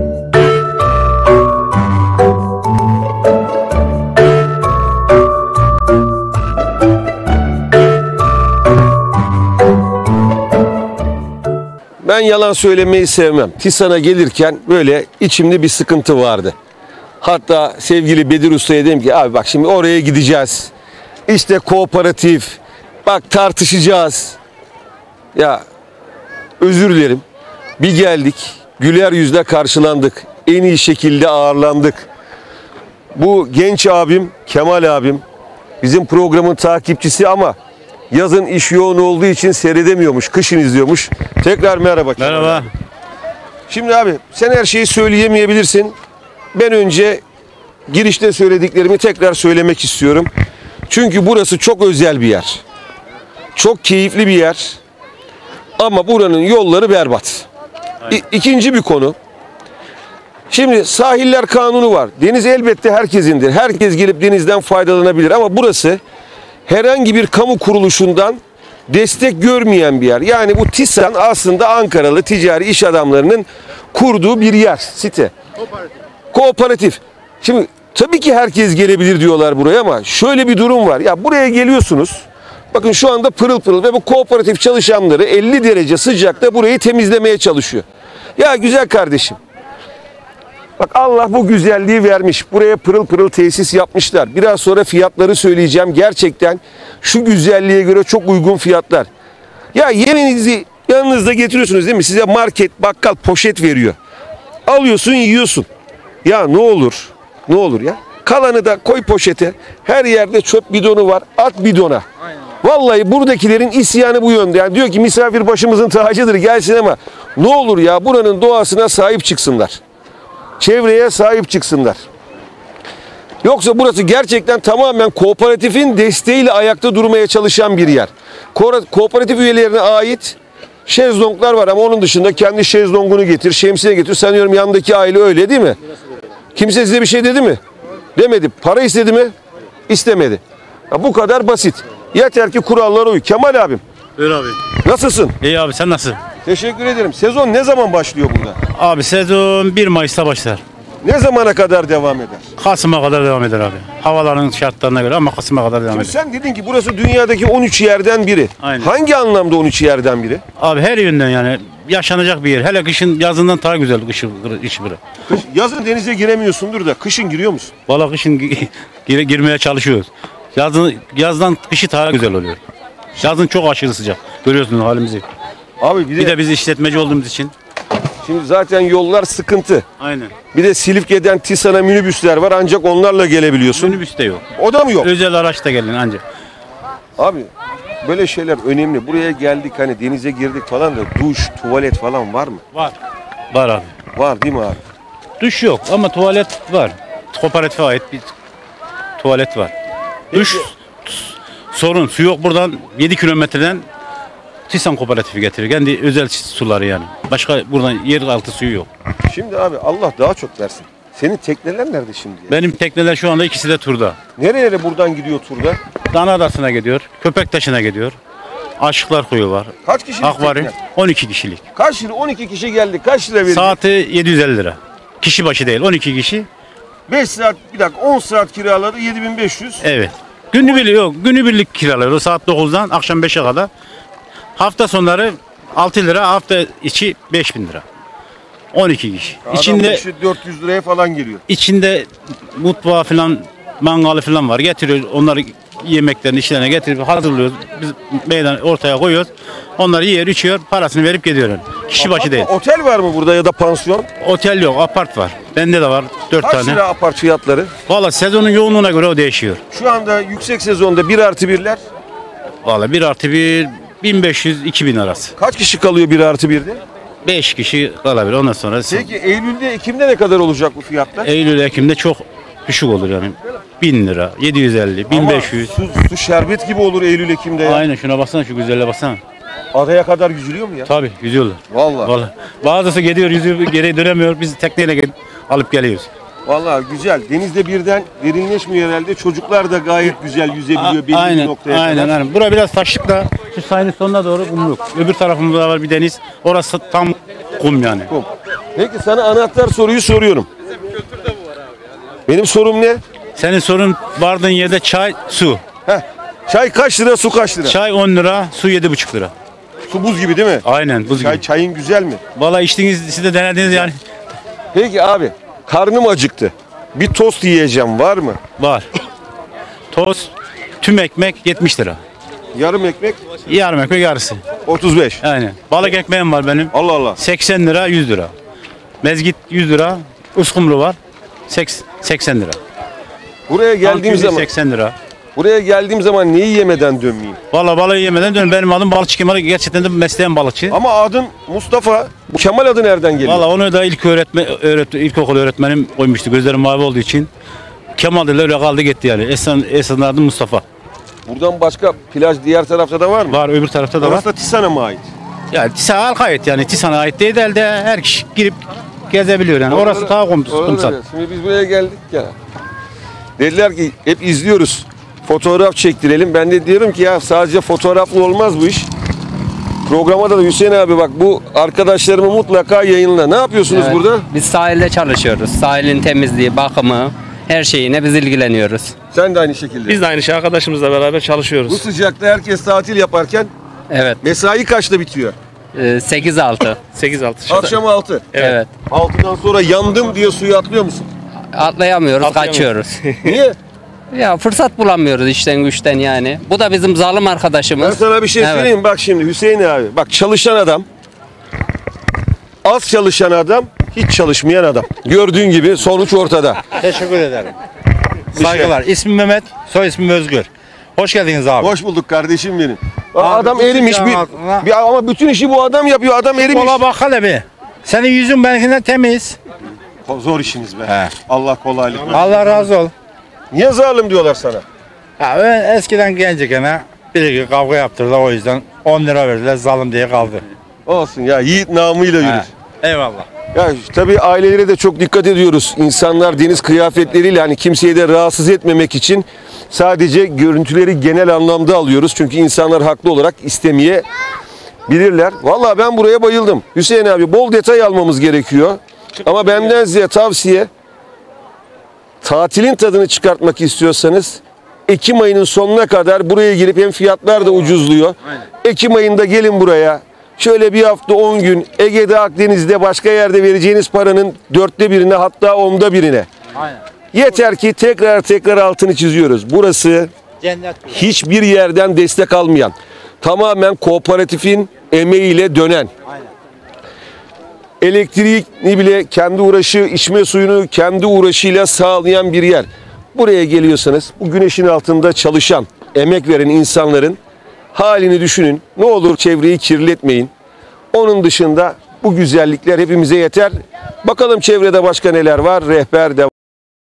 Ben yalan söylemeyi sevmem. TİSAN'a gelirken böyle içimde bir sıkıntı vardı. Hatta sevgili Bedir Usta'ya dedim ki abi bak şimdi oraya gideceğiz. İşte kooperatif. Bak tartışacağız. Ya özür dilerim. Bir geldik. Güler yüzle karşılandık. En iyi şekilde ağırlandık. Bu genç abim, Kemal abim bizim programın takipçisi ama yazın iş yoğun olduğu için seyredemiyormuş. Kışın izliyormuş. Tekrar merhaba. Merhaba. Şimdi abi sen her şeyi söyleyemeyebilirsin. Ben önce girişte söylediklerimi tekrar söylemek istiyorum. Çünkü burası çok özel bir yer. Çok keyifli bir yer. Ama buranın yolları berbat. İkinci bir konu. Şimdi sahiller kanunu var. Deniz elbette herkesindir. Herkes gelip denizden faydalanabilir. Ama burası herhangi bir kamu kuruluşundan destek görmeyen bir yer. Yani bu TİSAN aslında Ankaralı ticari iş adamlarının kurduğu bir yer, site. Kooperatif. Şimdi tabii ki herkes gelebilir diyorlar buraya ama şöyle bir durum var. Ya buraya geliyorsunuz. Bakın şu anda pırıl pırıl ve bu kooperatif çalışanları 50 derece sıcakta burayı temizlemeye çalışıyor. Ya güzel kardeşim. Bak Allah bu güzelliği vermiş. Buraya pırıl pırıl tesis yapmışlar. Biraz sonra fiyatları söyleyeceğim. Gerçekten şu güzelliğe göre çok uygun fiyatlar. Ya yemeğinizi yanınızda getiriyorsunuz değil mi? Size market, bakkal poşet veriyor. Alıyorsun, yiyorsun. Ya ne olur, ne olur ya. Kalanı da koy poşete. Her yerde çöp bidonu var. At bidona. Vallahi buradakilerin isyanı bu yönde. Yani diyor ki misafir başımızın tacıdır gelsin ama ne olur ya buranın doğasına sahip çıksınlar. Çevreye sahip çıksınlar. Yoksa burası gerçekten tamamen kooperatifin desteğiyle ayakta durmaya çalışan bir yer. Kooperatif üyelerine ait şezlonglar var ama onun dışında kendi şezlongunu getir, şemsiye getir. Sanıyorum yanındaki aile öyle değil mi? Kimse size bir şey dedi mi? Demedi. Para istedi mi? İstemedi. Ya bu kadar basit. Yeter ki kurallara uy. Kemal abim. Buyur abi. Nasılsın? İyi abi, sen nasılsın? Teşekkür ederim. Sezon ne zaman başlıyor burada? Abi sezon 1 Mayıs'ta başlar. Ne zamana kadar devam eder? Kasım'a kadar devam eder abi. Havaların şartlarına göre ama Kasım'a kadar devam Şimdi eder. sen dedin ki burası dünyadaki 13 yerden biri. Aynen. Hangi anlamda 13 yerden biri? Abi her yönden yani yaşanacak bir yer. Hele kışın yazından daha güzel iş bura. Yazın denize giremiyorsundur da kışın giriyor musun? Valla kışın girmeye çalışıyoruz. Yazdan kışı daha güzel oluyor. Yazın çok aşırı sıcak. Görüyorsunuz halimizi. Abi Bir de biz işletmeci olduğumuz için. şimdi zaten yollar sıkıntı. Aynen. Bir de Silifke'den Tisan'a minibüsler var ancak onlarla gelebiliyorsun. Minibüs de yok. O da mı yok? Özel araçta gelin ancak. Abi böyle şeyler önemli. Buraya geldik hani denize girdik falan da duş, tuvalet falan var mı? Var. Var abi. Var değil mi abi? Duş yok ama tuvalet var. Kooperatife ait bir tuvalet var. Duş sorun. Su yok buradan 7 kilometreden Tisan Kooperatifi getiriyor. Kendi özel suları yani. Başka buradan yer altı suyu yok. Şimdi abi Allah daha çok versin. Senin tekneler nerede şimdi? Ya? Benim tekneler şu anda ikisi de turda. Nerelere buradan gidiyor turda? Dana Adası'na gidiyor. Köpektaşı'na gidiyor. Aşıklar Koyu var. Kaç kişilik Akvaryum tekne? 12 kişilik. Kaç lira? 12 kişi geldik. Kaç lira verdik? Saati 750 lira. Kişi başı değil 12 kişi. 5 saat bir dakika 10 saat kiraladı 7500. Evet. Günübirlik yok. Günübirlik kiralar. O saat 9'dan akşam 5'e kadar. Hafta sonları 6 lira, hafta içi 5000 lira. 12 kişi. Adam İçinde başı 400 liraya falan geliyor. içinde mutfağı falan, mangalı falan var. Getiriyor onları yemeklerini işlerine getirip hazırlıyoruz. Biz meydan ortaya koyuyoruz. Onları yiyor, içiyor, parasını verip gidiyor. Kişi başı değil. Otel var mı burada ya da pansiyon? Otel yok, apart var. Bende de var 4 Kaç tane. lira apart fiyatları? Valla sezonun yoğunluğuna göre o değişiyor. Şu anda yüksek sezonda 1+1'ler. Valla 1+1 1500-2000 arası. Kaç kişi kalıyor 1+1'de? 5 kişi kalabilir. Ondan sonra Peki Eylül'de, Ekim'de ne kadar olacak bu fiyatlar? Eylül, Ekim'de çok düşük olur yani. 1000 lira, 750, 1500. Ama su şerbet gibi olur Eylül, Ekim'de ya. Aynen şuna baksana, şu güzelle baksana. Adaya kadar yüzülüyor mu ya? Tabii yüzüyorlar. Vallahi. Vallahi. Bazısı gidiyor yüzüyor, geri dönemiyor. Biz tekneyle alıp geliyoruz. Vallahi güzel. Denizde birden derinleşmiyor herhalde. Çocuklar da gayet güzel yüzebiliyor belli bir Aynen, noktaya aynen, kadar. aynen. Bura biraz taşlıkta. Şu sahilin sonuna doğru kum yok. Öbür tarafımızda var bir deniz. Orası tam kum yani. Kum. Peki sana anahtar soruyu soruyorum. Benim sorum ne? Senin sorun vardığın yerde çay, su. Heh. Çay kaç lira, su kaç lira? Çay 10 lira, su 7,5 lira. Su buz gibi değil mi? Aynen buz gibi. Çayın güzel mi? Vallahi içtiğiniz, siz de denediniz yani. Peki abi, karnım acıktı. Bir tost yiyeceğim, var mı? Var. Tost, tüm ekmek 70 lira. Yarım ekmek Yarım ekmek yarısı. 35. Aynen. Balık ekmeğim var benim. Allah Allah. 80 lira 100 lira. Mezgit 100 lira. Uskumru var. 80 lira. Buraya geldiğim Tantuni zaman 80 lira. buraya geldiğim zaman neyi yemeden dönmeyeyim? Vallahi balığı yemeden dön. Benim adım balıkçı Kemal. Gerçekten de mesleğim balıkçı. Ama adın Mustafa. Bu Kemal adı nereden geliyor? Vallahi onu da ilkokul öğretmenim koymuştu. Gözlerim mavi olduğu için. Kemal ile öyle kaldı gitti yani. Esnafın adı Mustafa. Buradan başka plaj diğer tarafta da var mı? Var, öbür tarafta da var. Orası da Tisan'a mı ait? Yani Tisan'a halka ait yani. Tisan'a ait değil de elde her kişi girip gezebiliyor yani. Orası daha kumsal. Şimdi biz buraya geldik ya. Dediler ki hep izliyoruz. Fotoğraf çektirelim. Ben de diyorum ki ya sadece fotoğraflı olmaz bu iş. Programa da Hüseyin abi bak bu arkadaşlarımı mutlaka yayınla. Ne yapıyorsunuz Evet, burada? Biz sahilde çalışıyoruz. Sahilin temizliği, bakımı, her şeyine biz ilgileniyoruz. Sen de aynı şekilde. Biz de aynı şey arkadaşımızla beraber Bu çalışıyoruz. sıcakta herkes tatil yaparken Evet. mesai kaçta bitiyor? 8-6. 8-6. Akşam 6. Evet. 6'dan sonra yandım diye suya atlıyor musun? Atlayamıyoruz, kaçıyoruz. Niye? Ya fırsat bulamıyoruz işten güçten yani. Bu da bizim zalim Ben arkadaşımız. sana bir şey Evet. söyleyeyim. Bak şimdi Hüseyin abi. Bak çalışan adam. Az çalışan adam. Hiç çalışmayan adam. Gördüğün gibi sonuç ortada. Teşekkür ederim. şey- Saygılar. İsmim Mehmet, soy ismim Özgür. Hoş geldiniz abi. Hoş bulduk kardeşim benim. Abi, Adam bu erimiş. sıcağın altına- Ama bütün işi bu adam yapıyor. Adam erimiş. Ola bak hele bir. Senin yüzün benimkinden temiz. Zor işiniz be. He. Allah kolaylık versin. Allah razı ol. Niye zalim diyorlar sana? Ya ben eskiden gençken bir iki kavga yaptırdılar, o yüzden 10 lira verdiler, zalim diye kaldı. Olsun ya, yiğit namıyla yürür. Eyvallah. Ya tabii ailelere de çok dikkat ediyoruz. İnsanlar deniz kıyafetleriyle hani kimseyi de rahatsız etmemek için sadece görüntüleri genel anlamda alıyoruz. Çünkü insanlar haklı olarak istemeyebilirler. Vallahi ben buraya bayıldım. Hüseyin abi, bol detay almamız gerekiyor. Ama benden size tavsiye, tatilin tadını çıkartmak istiyorsanız Ekim ayının sonuna kadar buraya gelip, hem fiyatlar da ucuzluyor. Ekim ayında gelin buraya. Şöyle bir hafta 10 gün Ege'de, Akdeniz'de, başka yerde vereceğiniz paranın 1/4'ine, hatta 1/10'ine. Aynen. Yeter ki tekrar altını çiziyoruz. Burası Cennet. hiçbir yerden destek almayan, tamamen kooperatifin emeğiyle dönen, elektriğini bile kendi uğraşı, içme suyunu kendi uğraşıyla sağlayan bir yer. Buraya geliyorsanız bu güneşin altında çalışan, emek veren insanların halini düşünün. Ne olur çevreyi kirletmeyin. Onun dışında bu güzellikler hepimize yeter. Bakalım çevrede başka neler var? Rehber de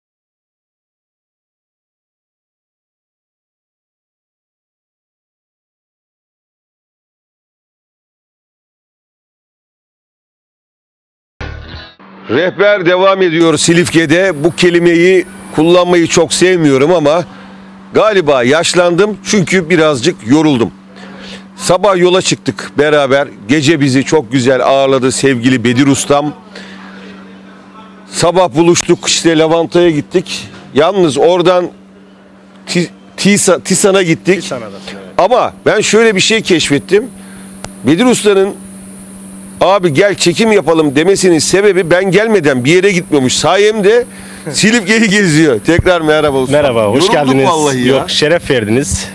Rehber devam ediyor Silifke'de. Bu kelimeyi kullanmayı çok sevmiyorum ama galiba yaşlandım, çünkü birazcık yoruldum. Sabah yola çıktık beraber. Gece bizi çok güzel ağırladı sevgili Bedir Ustam. Sabah buluştuk, işte lavantaya gittik. Yalnız oradan Tisan'a gittik. Ama ben şöyle bir şey keşfettim. Bedir Usta'nın abi gel çekim yapalım demesinin sebebi, ben gelmeden bir yere gitmiyormuş. Sayemde Silifke'yi geziyor. Tekrar merhaba usta. Merhaba, hoş Yorulduk geldiniz. vallahi ya. Yok, şeref verdiniz.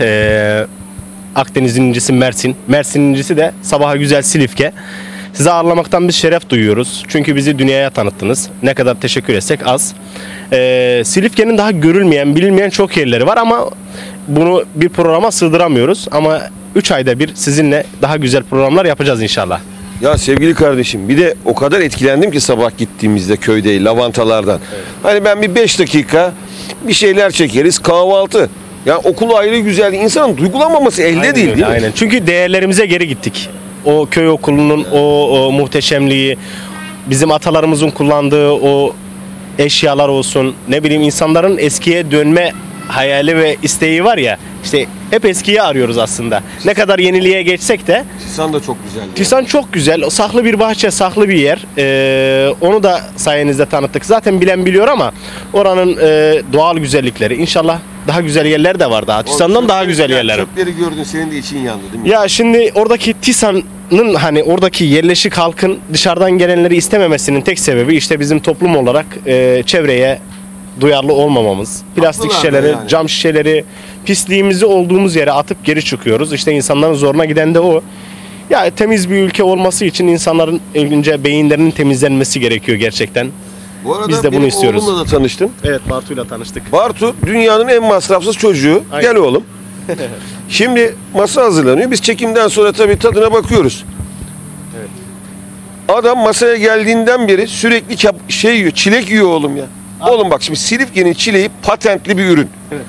Akdeniz'in incisi Mersin. Mersin'in incisi de sabaha güzel Silifke. Sizi ağırlamaktan biz şeref duyuyoruz. Çünkü bizi dünyaya tanıttınız. Ne kadar teşekkür etsek az. Silifke'nin daha görülmeyen, bilinmeyen çok yerleri var ama bunu bir programa sığdıramıyoruz. Ama 3 ayda bir sizinle daha güzel programlar yapacağız inşallah. Ya sevgili kardeşim, bir de o kadar etkilendim ki sabah gittiğimizde köyde lavantalardan. Evet. Hani ben bir 5 dakika bir şeyler çekeriz, kahvaltı. Ya okul ayrı güzel, insanın duygulanmaması elde Aynen değil öyle, değil mi? aynen. Çünkü değerlerimize geri gittik. O köy okulunun o muhteşemliği, bizim atalarımızın kullandığı o eşyalar olsun, ne bileyim insanların eskiye dönme hayali ve isteği var ya, işte hep eskiyi arıyoruz aslında. Ne kadar yeniliğe geçsek de. Tisan da çok güzel. Tisan çok güzel. Saklı bir bahçe, saklı bir yer. Onu da sayenizde tanıttık. Zaten bilen biliyor ama oranın doğal güzellikleri. İnşallah daha güzel yerler de var daha. Tisan'dan daha güzel yerler. Çöpleri gördün, senin de için yandı değil mi? Ya şimdi oradaki Tisan'ın, hani oradaki yerleşik halkın dışarıdan gelenleri istememesinin tek sebebi işte bizim toplum olarak çevreye duyarlı olmamamız. Plastik şişeleri, yani cam şişeleri, pisliğimizi olduğumuz yere atıp geri çıkıyoruz. İşte insanların zoruna giden de o. Ya temiz bir ülke olması için insanların önce beyinlerinin temizlenmesi gerekiyor gerçekten. Bu arada biz de bunu istiyoruz. Oğlumla da tanıştın. Evet, Bartu'yla tanıştık. Bartu dünyanın en masrafsız çocuğu. Aynen. Gel oğlum. Şimdi masa hazırlanıyor. Biz çekimden sonra tabii tadına bakıyoruz. Evet. Adam masaya geldiğinden beri sürekli şey yiyor. Çilek yiyor oğlum ya. Abi. Oğlum bak, şimdi Silifke'nin çileği patentli bir ürün. Evet.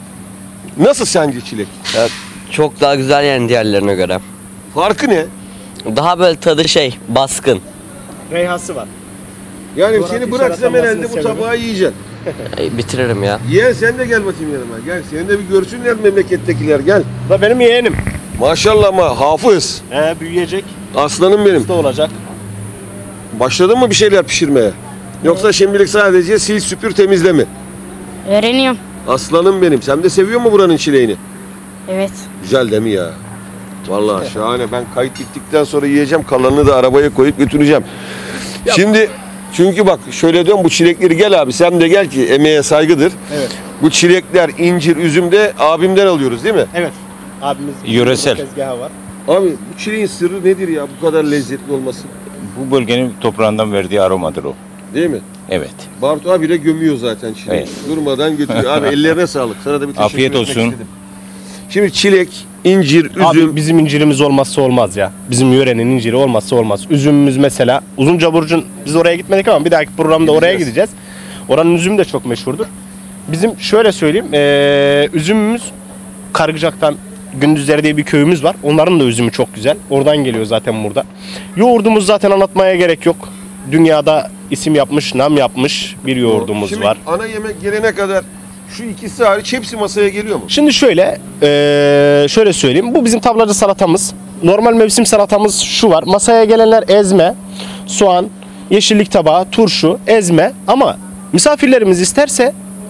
Nasıl sence çilek? Evet, çok daha güzel yani diğerlerine göre. Farkı ne? Daha böyle tadı baskın. Reyhası var. Yani seni bıraksam herhalde bu tabağı yiyeceksin. Bitiririm ya. Yeğen sen de gel bakayım yanıma. Gel, seni de bir görsünler memlekettekiler, gel. Bu da benim yeğenim. Maşallah ama hafız. Büyüyecek. Aslanım benim. Usta olacak. Başladın mı bir şeyler pişirmeye? Yoksa şimdilik sadece sil süpür temizle mi? Öğreniyorum. Aslanım benim. Sen de seviyor musun buranın çileğini? Evet. Güzel değil mi ya? Vallahi şahane. Ben kayıt bittikten sonra yiyeceğim. Kalanını da arabaya koyup götüreceğim. Şimdi çünkü bak şöyle diyorum, bu çilekleri gel abi sen de gel ki emeğe saygıdır. Evet. Bu çilekler, incir, üzüm de abimden alıyoruz değil mi? Evet. Abimiz Yöresel. tezgahı var. Abi bu çileğin sırrı nedir ya, bu kadar lezzetli olması? Bu bölgenin toprağından verdiği aromadır o. Değil mi? Evet. Bartu abi de gömüyor zaten çileği. Evet. Durmadan götürüyor. Abi ellerine sağlık. Sana da bir teşekkür Afiyet etmek olsun. istedim. Şimdi çilek, incir, üzüm. Abi bizim incirimiz olmazsa olmaz ya. Bizim yörenin inciri olmazsa olmaz. Üzümümüz mesela. Uzuncaburcu'nun, biz oraya gitmedik ama bir dahaki programda oraya gideceğiz. Oranın üzümü de çok meşhurdur. Bizim şöyle söyleyeyim, üzümümüz Kargıcak'tan Gündüzler diye bir köyümüz var. Onların da üzümü çok güzel. Oradan geliyor zaten burada. Yoğurdumuz zaten anlatmaya gerek yok. Dünyada isim yapmış, nam yapmış bir yoğurdumuz Şimdi var. ana yemek gelene kadar şu ikisi hariç hepsi masaya geliyor mu? Şimdi şöyle söyleyeyim. Bu bizim tablacı salatamız. Normal mevsim salatamız şu var. Masaya gelenler ezme, soğan, yeşillik tabağı, turşu, ezme. Ama misafirlerimiz isterse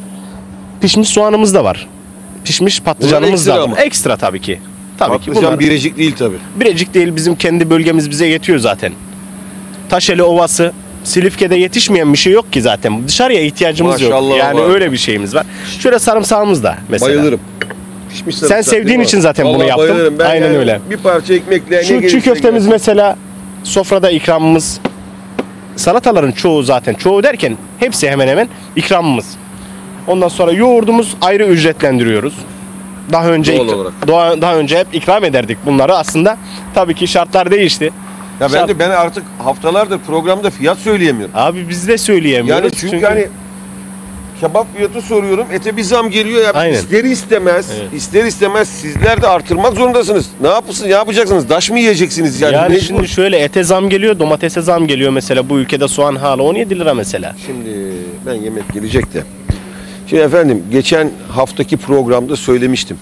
pişmiş soğanımız da var. Pişmiş patlıcanımız da var. Ekstra tabii ki. Tabii ki. Patlıcan Birecik değil tabii. Birecik değil, bizim kendi bölgemiz bize yetiyor zaten. Taşeli Ovası, Silifke'de yetişmeyen bir şey yok ki zaten. Dışarıya ihtiyacımız Maşallah yok. Yani var. öyle bir şeyimiz var. Şöyle sarımsağımız da mesela. Bayılırım. Pişmiş Sen sarımsak sevdiğin değil mi? için zaten bunu Vallahi yaptım. bayılırım. Ben Aynen yani öyle. Bir parça ekmekle Şu çiğ köftemiz mesela sofrada ikramımız. Salataların çoğu zaten, çoğu derken hepsi hemen hemen ikramımız. Ondan sonra yoğurdumuz ayrı ücretlendiriyoruz. Daha önce Doğal olarak. daha önce hep ikram ederdik bunları. Aslında tabii ki şartlar değişti. Ya ben artık haftalardır programda fiyat söyleyemiyorum. Abi biz de söyleyemiyoruz. Yani çünkü hani kebap fiyatı soruyorum. Ete bir zam geliyor ya. Aynen. İster istemez sizler de artırmak zorundasınız. Ne yapacaksınız? Daş mı yiyeceksiniz yani? Yani Mecbur. şimdi şöyle ete zam geliyor, domatese zam geliyor mesela. Bu ülkede soğan hala 17 lira mesela. Şimdi ben yemek gelecek de. Şimdi efendim geçen haftaki programda söylemiştim.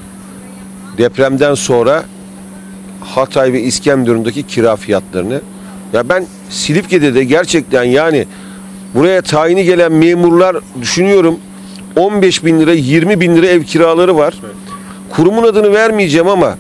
Depremden sonra Hatay ve İskenderun'daki kira fiyatlarını. Ya ben Silifke'de de gerçekten yani buraya tayini gelen memurlar düşünüyorum 15 bin lira 20 bin lira ev kiraları var. Kurumun adını vermeyeceğim ama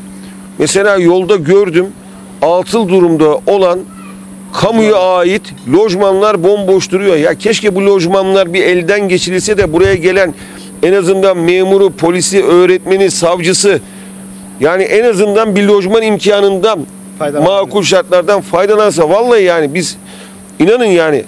mesela yolda gördüm atıl durumda olan kamuya ait lojmanlar bomboş duruyor. Ya keşke bu lojmanlar bir elden geçirilse de buraya gelen en azından memuru, polisi, öğretmeni, savcısı yani en azından bir lojman imkanından makul şartlardan faydalansa. Vallahi yani biz inanın yani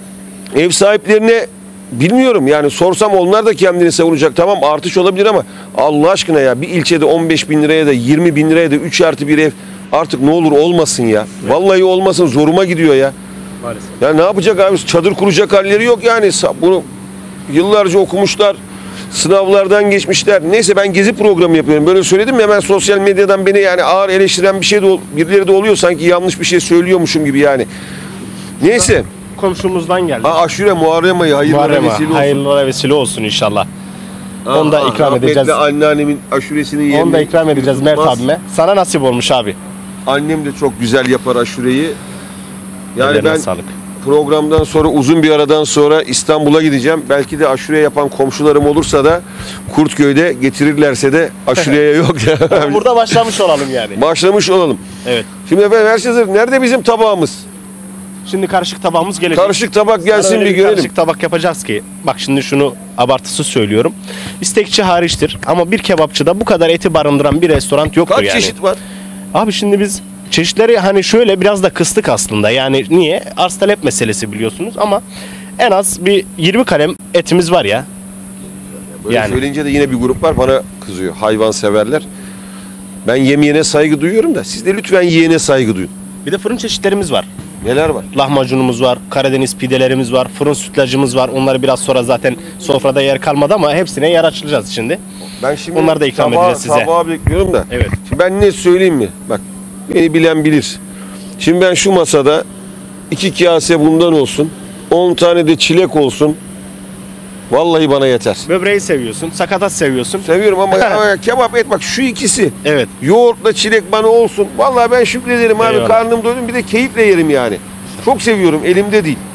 ev sahiplerine bilmiyorum yani sorsam onlar da kendini savunacak. Tamam artış olabilir ama Allah aşkına ya bir ilçede 15 bin liraya da 20 bin liraya da 3+1 ev artık ne olur olmasın ya. Vallahi olmasın, zoruma gidiyor ya. Maalesef. Ya ne yapacak abi? Çadır kuracak halleri yok yani. Bunu yıllarca okumuşlar. Sınavlardan geçmişler. Neyse ben gezi programı yapıyorum. Böyle söyledim ya hemen sosyal medyadan beni yani ağır eleştiren bir şey de birileri de oluyor. Sanki yanlış bir şey söylüyormuşum gibi yani. Neyse. Komşumuzdan geldi. Aşure Muharrem ayı hayırlara vesile olsun. Hayırlara vesile olsun inşallah. Onu da ikram edeceğiz. Rahmetli anneannemin aşuresini yiyelim. Onu da ikram edeceğiz Mert abime. Sana nasip olmuş abi. Annem de çok güzel yapar aşureyi. Yani Ellerine ben sağlık. programdan sonra uzun bir aradan sonra İstanbul'a gideceğim. Belki de aşure yapan komşularım olursa da Kurtköy'de getirirlerse de aşureye yok ya. Burada başlamış olalım yani. Başlamış olalım. Evet. Şimdi efendim her şey hazır. Nerede bizim tabağımız? Şimdi karışık tabağımız gelecek. Karışık tabak gelsin Sana öyle bir görelim. Karışık tabak yapacağız ki. Bak şimdi şunu abartısı söylüyorum. İstekçi hariçtir ama bir kebapçıda bu kadar eti barındıran bir restoran yoktur Kaç yani. çeşit var? Abi şimdi biz çeşitleri hani şöyle biraz da kıstık aslında. Yani niye? Arz talep meselesi biliyorsunuz ama en az bir 20 kalem etimiz var ya. Böyle Yani. söyleyince de yine bir grup var bana kızıyor. Hayvan severler. Ben yemeyene saygı duyuyorum da siz de lütfen yiyene saygı duyun. Bir de fırın çeşitlerimiz var. Neler var? Lahmacunumuz var, Karadeniz pidelerimiz var, fırın sütlacımız var. Onları biraz sonra zaten sofrada yer kalmadı ama hepsine yer açılacağız şimdi. Ben şimdi Onları da ikram edeceğiz size. Tabağı bekliyorum da. Evet. Şimdi ben ne söyleyeyim mi? Bak beni bilen bilir. Şimdi ben şu masada 2 kase bundan olsun. 10 tane de çilek olsun. Vallahi bana yeter. Böbreği seviyorsun, sakatat seviyorsun. Seviyorum ama ya, kebap et bak şu ikisi. Evet. Yoğurtla çilek bana olsun. Vallahi ben şükrederim abi. Eyvallah. Karnım doydum bir de keyifle yerim yani. Çok seviyorum elimde değil.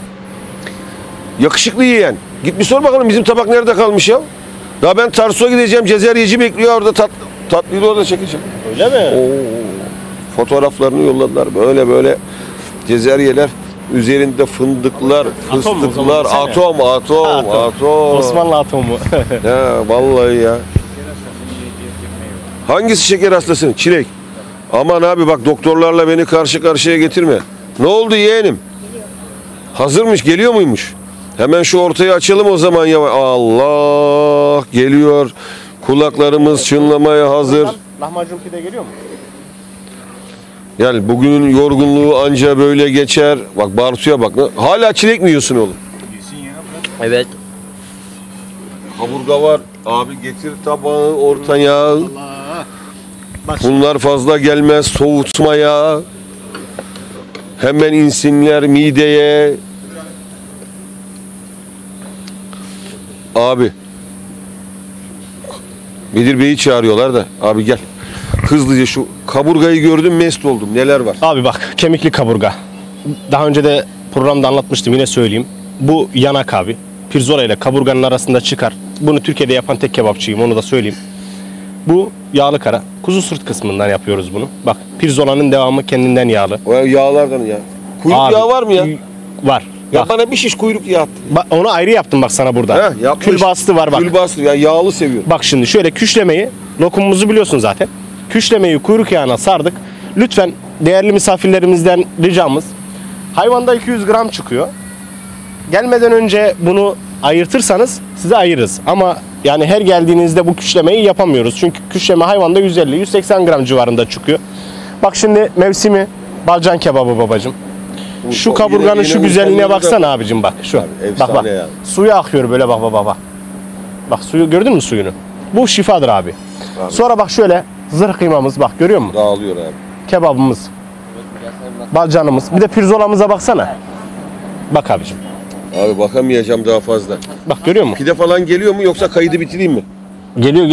Yakışıklı yiyen. Git bir sor bakalım bizim tabak nerede kalmış ya? Daha ben Tarsus'a gideceğim. Cezeryeci bekliyor orada tatlıyı da orada çekeceğim. Öyle mi? Oo, fotoğraflarını yolladılar. Böyle cezeryeler. Üzerinde fındıklar, Atom mu o fıstıklar, zaman? atom. Osmanlı atomu. Ya vallahi ya. Hangisi şeker hastasın? Çilek. Aman abi bak doktorlarla beni karşı karşıya getirme. Ne oldu yeğenim? Hazırmış, geliyor muymuş? Hemen şu ortayı açalım o zaman ya. Allah geliyor. Kulaklarımız çınlamaya hazır. Lahmacun pide geliyor mu? Yani bugünün yorgunluğu anca böyle geçer. Bak Bartu'ya bak. Hala çilek mi yiyorsun oğlum? Evet. Kaburga var. Abi getir tabağı ortaya. Bunlar fazla gelmez soğutmaya. Hemen insinler mideye. Abi. Bedir Bey'i çağırıyorlar da. Abi gel. Hızlıca şu kaburgayı gördüm, mest oldum. Neler var? Abi bak, kemikli kaburga. Daha önce de programda anlatmıştım, yine söyleyeyim. Bu yanak abi. Pirzola ile kaburganın arasında çıkar. Bunu Türkiye'de yapan tek kebapçıyım, onu da söyleyeyim. Bu yağlı kara. Kuzu sırt kısmından yapıyoruz bunu. Bak, pirzolanın devamı kendinden yağlı. O yağlardan ya. Kuyruk Abi, yağı var mı ya? Var. Ya Bak, bana bir şiş kuyruk yağı at. onu ayrı yaptım bak sana burada. He, yapmış. Külbastı var bak. Külbastı ya, yağlı seviyorum. Bak şimdi şöyle küşlemeyi, lokumumuzu biliyorsun zaten. Küşlemeyi kuyruk yağına sardık. Lütfen değerli misafirlerimizden ricamız, hayvanda 200 gram çıkıyor. Gelmeden önce bunu ayırtırsanız size ayırırız. Ama yani her geldiğinizde bu küşlemeyi yapamıyoruz. Çünkü küşleme hayvanda 150-180 gram civarında çıkıyor. Bak şimdi mevsimi balcan kebabı babacığım. Şu kaburganın şu güzelliğine baksana abicim bak. Şu. Abi, bak bak. ya. Suyu akıyor böyle bak bak bak. Bak suyu gördün mü suyunu? Bu şifadır abi. Sonra bak şöyle zırh kıymamız bak görüyor musun? Dağılıyor abi. Kebabımız. Balcanımız. Bir de pirzolamıza baksana. Bak abicim. Abi bakamayacağım daha fazla. Bak görüyor musun? Pide falan geliyor mu yoksa kaydı bitireyim mi? Geliyor.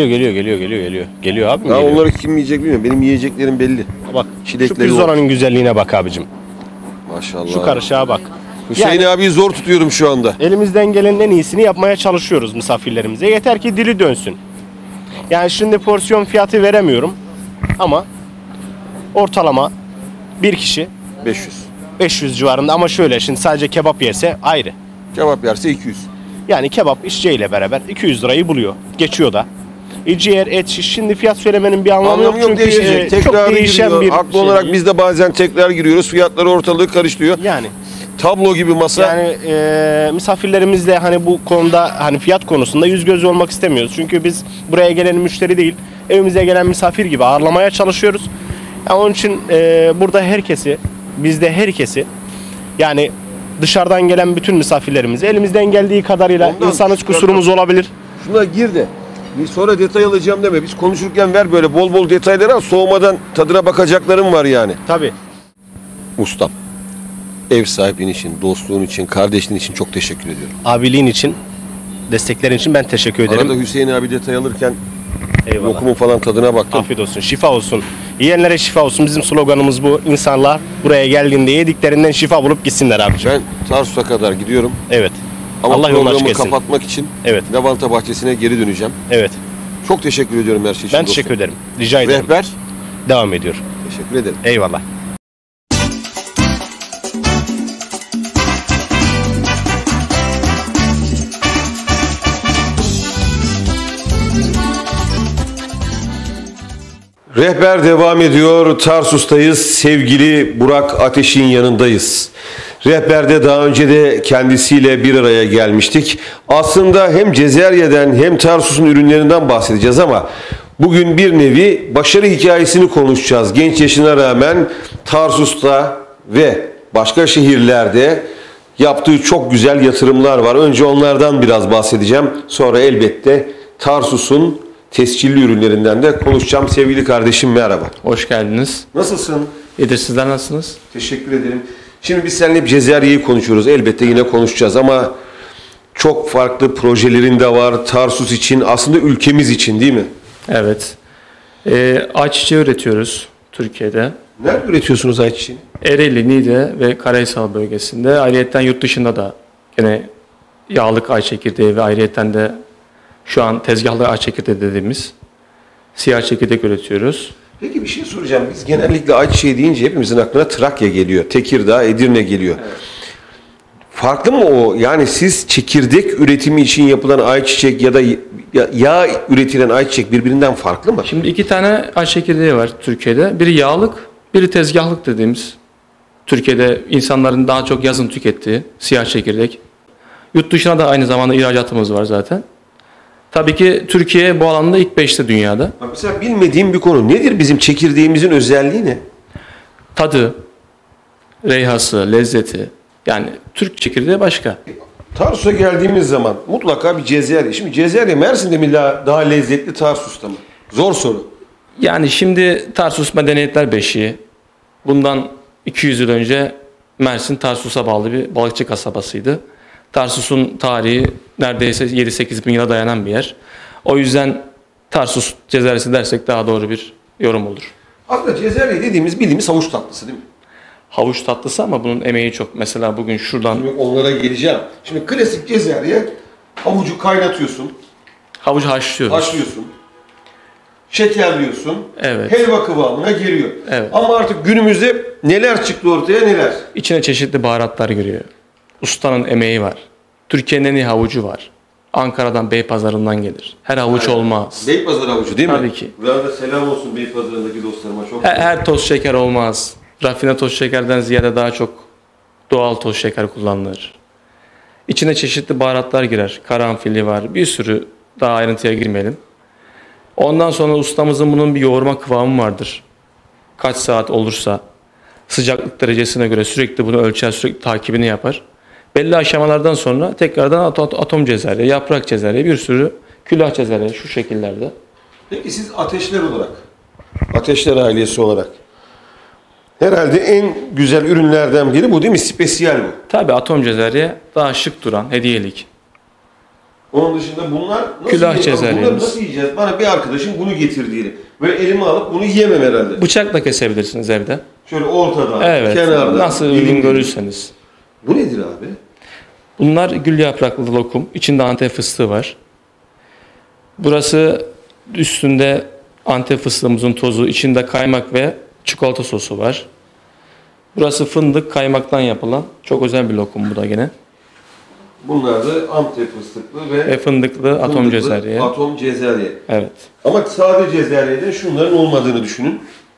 Geliyor abi. Ya Geliyor. onları kim yiyecek bilmiyorum. Benim yiyeceklerim belli. Bak şu Çilekleri pirzolanın güzelliğine bak abicim. Maşallah. Şu karışığa bak. Hüseyin abiyi zor tutuyorum şu anda. Elimizden gelenin en iyisini yapmaya çalışıyoruz misafirlerimize. Yeter ki dili dönsün. Yani şimdi porsiyon fiyatı veremiyorum. Ama ortalama bir kişi 500 civarında, ama şöyle şimdi sadece kebap yese ayrı. Kebap yerse 200. Yani kebap işçiyle beraber 200 lirayı buluyor. Geçiyor da. Ciğer, et, şiş. Şimdi fiyat söylemenin bir anlamı yok. Çünkü değişecek. çok Tekrar değişen bir haklı şey olarak değil. biz de bazen tekrar giriyoruz. Fiyatları ortalığı karıştırıyor. Yani Tablo gibi masa. yani misafirlerimizle hani bu konuda, hani fiyat konusunda yüz göz olmak istemiyoruz. Çünkü biz buraya gelen müşteri değil, evimize gelen misafir gibi ağırlamaya çalışıyoruz. Yani onun için burada herkesi, bizde herkesi, yani dışarıdan gelen bütün misafirlerimizi elimizden geldiği kadarıyla, Ondan insanız kusurumuz olabilir. Şuna gir de. Bir sonra detay alacağım deme. Biz konuşurken ver böyle bol bol detayları al. Soğumadan tadına bakacaklarım var yani. Tabii. Ustam. Ev sahibin için, dostluğun için, kardeşliğin için çok teşekkür ediyorum. Abiliğin için, desteklerin için ben teşekkür ederim. Arada Hüseyin abi detay alırken Eyvallah. lokumun falan tadına baktım. Afiyet olsun, şifa olsun. Yiyenlere şifa olsun. Bizim sloganımız bu. İnsanlar buraya geldiğinde yediklerinden şifa bulup gitsinler abiciğim. Ben Tarsus'a kadar gidiyorum. Evet. Ama Allah yolunu açık programı etsin. kapatmak için Evet. Lavanta Bahçesi'ne geri döneceğim. Evet. Çok teşekkür ediyorum her şey için. Ben teşekkür ederim. Rica ederim. Rehber Devam ediyor. teşekkür ederim. Eyvallah. Rehber devam ediyor. Tarsus'tayız. Sevgili Burak Ateş'in yanındayız. Rehber'de daha önce de kendisiyle bir araya gelmiştik. Aslında hem Cezerye'den hem Tarsus'un ürünlerinden bahsedeceğiz ama bugün bir nevi başarı hikayesini konuşacağız. Genç yaşına rağmen Tarsus'ta ve başka şehirlerde yaptığı çok güzel yatırımlar var. Önce onlardan biraz bahsedeceğim. Sonra elbette Tarsus'un tescilli ürünlerinden de konuşacağım. Sevgili kardeşim merhaba. Hoş geldiniz. Nasılsın? İyidir, sizler nasılsınız? Teşekkür ederim. Şimdi biz seninle hep Cezerye'yi konuşuyoruz. Elbette yine konuşacağız ama çok farklı projelerin de var. Tarsus için, aslında ülkemiz için değil mi? Evet. Ayçiçeği üretiyoruz Türkiye'de. Nerede üretiyorsunuz ayçiçeğini? Ereğli, Niğde ve Karahisar bölgesinde. Ayrıyeten yurt dışında da gene yağlık ay çekirdeği ve ayrıyeten de şu an tezgahlı ay çekirdeği dediğimiz siyah çekirdek üretiyoruz. Peki bir şey soracağım. Biz genellikle ayçiçeği deyince hepimizin aklına Trakya geliyor. Tekirdağ, Edirne geliyor. Evet. Farklı mı o? Yani siz çekirdek üretimi için yapılan ayçiçek ya da yağ üretilen ayçiçek birbirinden farklı mı? Şimdi iki tane ay çekirdeği var Türkiye'de. Biri yağlık, biri tezgahlık dediğimiz. Türkiye'de insanların daha çok yazın tükettiği siyah çekirdek. Yurt dışına da aynı zamanda ihracatımız var zaten. Tabii ki Türkiye bu alanda ilk 5'te dünyada. Bak mesela bilmediğim bir konu. Nedir bizim çekirdeğimizin özelliği ne? Tadı, reyhası, lezzeti. Yani Türk çekirdeği başka. Tarsus'a geldiğimiz zaman mutlaka bir Cezerye. Şimdi Cezerye Mersin'de mi daha lezzetli, Tarsus'ta mı? Zor soru. Yani şimdi Tarsus Medeniyetler Beşiği. Bundan 200 yıl önce Mersin Tarsus'a bağlı bir balıkçı kasabasıydı. Tarsus'un tarihi neredeyse 7-8 bin yıla dayanan bir yer. O yüzden Tarsus Cezeryesi dersek daha doğru bir yorum olur. Aslında Cezerye dediğimiz bildiğimiz havuç tatlısı değil mi? Havuç tatlısı ama bunun emeği çok. Mesela bugün şuradan... Şimdi onlara geleceğim. Şimdi klasik Cezerye, havucu kaynatıyorsun. Havucu haşlıyoruz. Haşlıyorsun. Şekerliyorsun. Evet. Helva kıvamına geliyor. Evet. Ama artık günümüzde neler çıktı ortaya, neler? İçine çeşitli baharatlar giriyor. Ustanın emeği var. Türkiye'nin en iyi havucu var. Ankara'dan, Beypazarı'ndan gelir. Her havuç olmaz. Beypazarı havucu değil mi? Tabii ki. Burada da selam olsun Beypazarı'ndaki dostlarıma. Çok Her toz şeker olmaz. Rafine toz şekerden ziyade daha çok doğal toz şeker kullanılır. İçine çeşitli baharatlar girer. Karanfili var. Bir sürü, daha ayrıntıya girmeyelim. Ondan sonra ustamızın bunun bir yoğurma kıvamı vardır. Kaç saat olursa sıcaklık derecesine göre sürekli bunu ölçer, sürekli takibini yapar. Belli aşamalardan sonra tekrardan atom cezerye, yaprak cezerye, bir sürü külah cezerye şu şekillerde. Peki siz ateşler olarak, ateşler ailesi olarak herhalde en güzel ürünlerden biri bu değil mi? Spesiyel bu. Tabii atom cezerye daha şık duran, hediyelik. Onun dışında bunlar nasıl Külah cezeryemiz. Bunları nasıl yiyeceğiz? Bana bir arkadaşım bunu getir diyelim. Böyle elime alıp bunu yiyemem herhalde. Bıçakla kesebilirsiniz evde. Şöyle ortada, Evet, kenarda. nasıl uygun görürseniz. Bu nedir abi? Bunlar gül yapraklı lokum. İçinde Antep fıstığı var. Burası üstünde Antep fıstığımızın tozu, içinde kaymak ve çikolata sosu var. Burası fındık kaymaktan yapılan çok özel bir lokum bu da gene. Bunlar da Antep fıstıklı ve fındıklı atom cezerye. Atom cezerye. Evet. Ama sade cezeryede şunların olmadığını düşünün.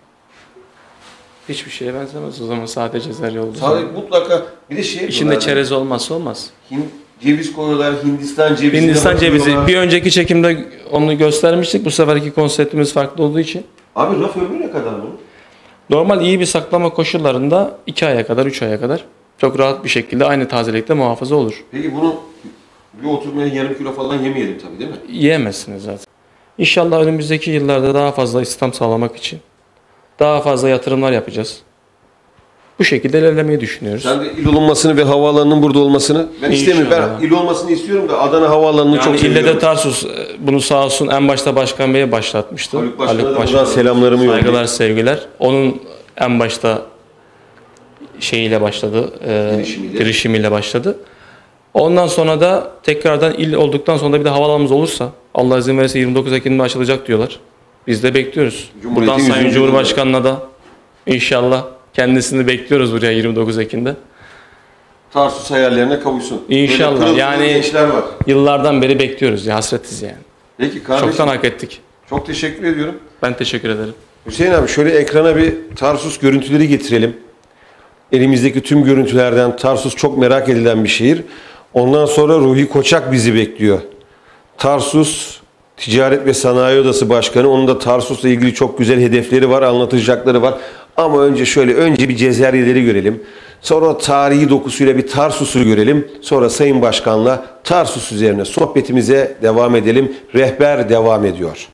Hiçbir şeye benzemez o zaman sade cezerye olduğu Sade zaman. mutlaka bir de şey İçinde çerez olmazsa olmaz. ceviz koyuyorlar, Hindistan cevizi. Hindistan cevizi. Bir önceki çekimde onu göstermiştik. Bu seferki konseptimiz farklı olduğu için. Abi raf ömrü ne kadar bunun? Normal iyi bir saklama koşullarında 2 aya kadar, 3 aya kadar çok rahat bir şekilde aynı tazelikte muhafaza olur. Peki bunu bir oturmaya yarım kilo falan yemeyelim tabii değil mi? Yiyemezsiniz zaten. İnşallah önümüzdeki yıllarda daha fazla istihdam sağlamak için daha fazla yatırımlar yapacağız. Bu şekilde ilerlemeyi düşünüyoruz. Sen de il olmasını ve havaalanının burada olmasını ben istemiyorum. Ben il olmasını istiyorum da Adana havaalanını çok seviyorum. İlle de Tarsus bunu sağ olsun en başta Başkan Bey'e başlatmıştı. Haluk Başkan'a selamlarımı yollayayım. Saygılar, sevgiler. Onun en başta şeyiyle başladı, girişimiyle başladı. Ondan sonra da tekrardan il olduktan sonra da bir de havaalanımız olursa Allah izin verirse 29 Ekim'de açılacak diyorlar. Biz de bekliyoruz. Buradan Sayın Cumhurbaşkanı'na da inşallah kendisini bekliyoruz buraya 29 Ekim'de. Tarsus hayallerine kavuşsun. İnşallah. Yani gençler var. Yıllardan beri bekliyoruz. Ya, hasretiz yani. Peki kardeşim. Çoktan hak ettik. Çok teşekkür ediyorum. Ben teşekkür ederim. Hüseyin abi şöyle ekrana bir Tarsus görüntüleri getirelim. Elimizdeki tüm görüntülerden Tarsus çok merak edilen bir şehir. Ondan sonra Ruhi Koçak bizi bekliyor. Tarsus Ticaret ve Sanayi Odası Başkanı. Onun da Tarsus'la ilgili çok güzel hedefleri var, anlatacakları var. Ama önce bir Cezeryeleri görelim. Sonra tarihi dokusuyla bir Tarsus'u görelim. Sonra Sayın Başkan'la Tarsus üzerine sohbetimize devam edelim. Rehber devam ediyor.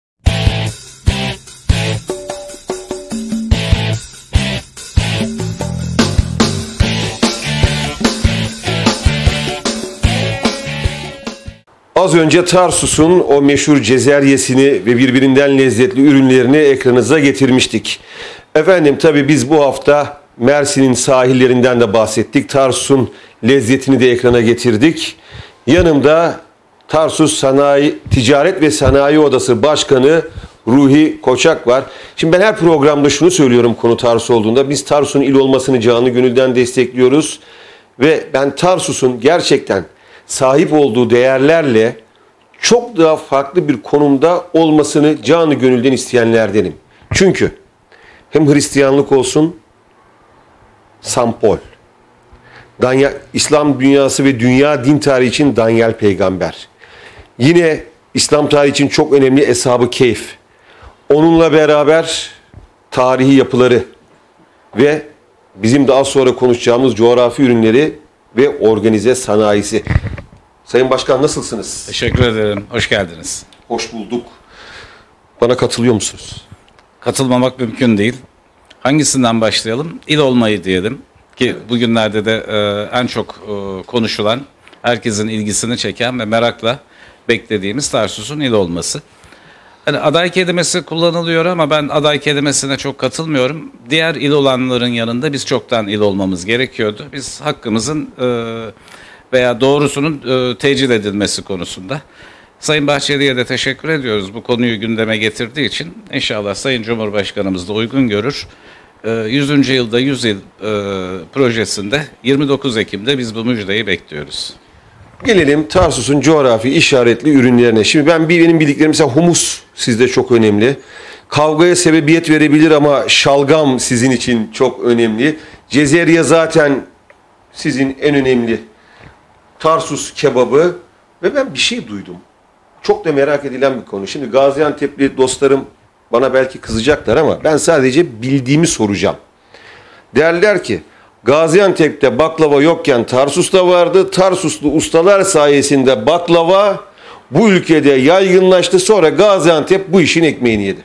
Az önce Tarsus'un o meşhur cezeryesini ve birbirinden lezzetli ürünlerini ekranınıza getirmiştik. Efendim tabii biz bu hafta Mersin'in sahillerinden de bahsettik. Tarsus'un lezzetini de ekrana getirdik. Yanımda Tarsus Ticaret ve Sanayi Odası Başkanı Ruhi Koçak var. Şimdi ben her programda şunu söylüyorum konu Tarsus olduğunda. Biz Tarsus'un il olmasını canı gönülden destekliyoruz. Ve ben Tarsus'un gerçekten sahip olduğu değerlerle çok daha farklı bir konumda olmasını canı gönülden isteyenlerdenim. Çünkü hem Hristiyanlık olsun, Sampol, İslam dünyası ve dünya din tarihi için Danyal peygamber. Yine İslam tarihi için çok önemli Eshab-ı Keyf. Onunla beraber tarihi yapıları ve bizim daha sonra konuşacağımız coğrafi ürünleri ve organize sanayisi. Sayın Başkan nasılsınız? Teşekkür ederim. Hoş geldiniz. Hoş bulduk. Bana katılıyor musunuz? Katılmamak mümkün değil. Hangisinden başlayalım? İl olmayı diyelim. Ki bugünlerde de en çok konuşulan, herkesin ilgisini çeken ve merakla beklediğimiz Tarsus'un il olması. Yani aday kelimesi kullanılıyor ama ben aday kelimesine çok katılmıyorum. Diğer il olanların yanında biz çoktan il olmamız gerekiyordu. Biz hakkımızın veya doğrusunun tecil edilmesi konusunda. Sayın Bahçeli'ye de teşekkür ediyoruz bu konuyu gündeme getirdiği için. İnşallah Sayın Cumhurbaşkanımız da uygun görür. 100. yılda 100 yıl projesinde 29 Ekim'de biz bu müjdeyi bekliyoruz. Gelelim Tarsus'un coğrafi işaretli ürünlerine. Şimdi benim bildiklerim mesela humus sizde çok önemli. Kavgaya sebebiyet verebilir ama şalgam sizin için çok önemli. Cezerye zaten sizin en önemli. Tarsus kebabı ve ben bir şey duydum. Çok da merak edilen bir konu. Şimdi Gaziantep'li dostlarım bana belki kızacaklar ama ben sadece bildiğimi soracağım. Derler ki Gaziantep'te baklava yokken Tarsus'ta vardı. Tarsuslu ustalar sayesinde baklava bu ülkede yaygınlaştı. Sonra Gaziantep bu işin ekmeğini yedi.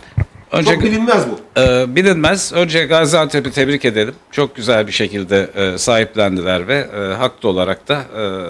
Çok bilinmez bu. Bilinmez. Önce Gaziantep'i tebrik edelim. Çok güzel bir şekilde sahiplendiler ve haklı olarak da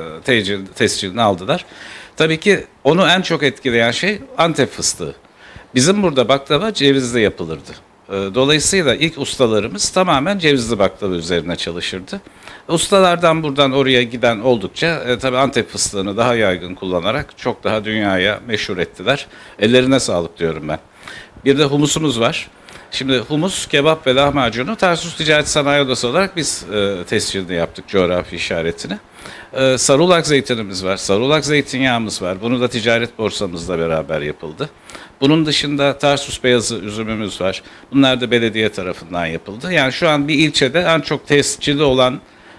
tescilini aldılar. Tabii ki onu en çok etkileyen şey Antep fıstığı. Bizim burada baklava cevizle yapılırdı. Dolayısıyla ilk ustalarımız tamamen cevizli baklava üzerine çalışırdı. Ustalardan buradan oraya giden oldukça tabii Antep fıstığını daha yaygın kullanarak çok daha dünyaya meşhur ettiler. Ellerine sağlık diyorum ben. Bir de humusumuz var. Şimdi humus, kebap ve lahmacunu Tarsus Ticaret Sanayi Odası olarak biz tescilini yaptık, coğrafi işaretini. Sarulak zeytinimiz var, sarulak zeytinyağımız var. Bunu da ticaret borsamızla beraber yapıldı. Bunun dışında Tarsus beyazı üzümümüz var. Bunlar da belediye tarafından yapıldı. Yani şu an bir ilçede en çok tescilli olan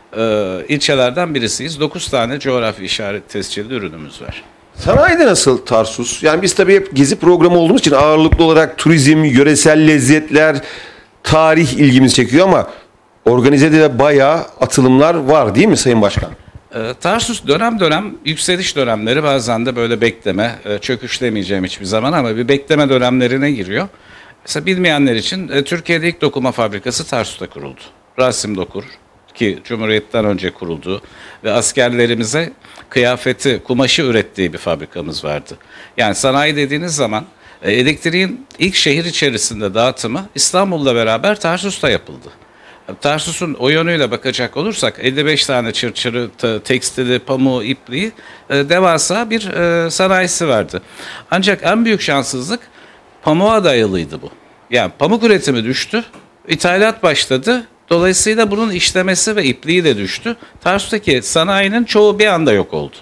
ilçelerden birisiyiz. 9 tane coğrafi işaret tescilli ürünümüz var. Sanayide nasıl Tarsus? Yani biz tabii hep gezi programı olduğumuz için ağırlıklı olarak turizm, yöresel lezzetler, tarih ilgimizi çekiyor ama organizede de bayağı atılımlar var değil mi Sayın Başkan? Tarsus dönem dönem yükseliş dönemleri, bazen de böyle bekleme, çöküş demeyeceğim hiçbir zaman ama bir bekleme dönemlerine giriyor. Mesela bilmeyenler için Türkiye'de ilk dokuma fabrikası Tarsus'ta kuruldu. Rasim Dokur ki Cumhuriyet'ten önce kuruldu ve askerlerimize kıyafeti, kumaşı ürettiği bir fabrikamız vardı. Yani sanayi dediğiniz zaman elektriğin ilk şehir içerisinde dağıtımı İstanbul'la beraber Tarsus'ta yapıldı. Tarsus'un o yönüyle bakacak olursak 55 tane çırçırı, tekstili, pamuğu, ipliği devasa bir sanayisi vardı. Ancak en büyük şanssızlık pamuğa dayalıydı bu. Yani pamuk üretimi düştü, ithalat başladı. Dolayısıyla bunun işlemesi ve ipliği de düştü. Tarsus'taki sanayinin çoğu bir anda yok oldu.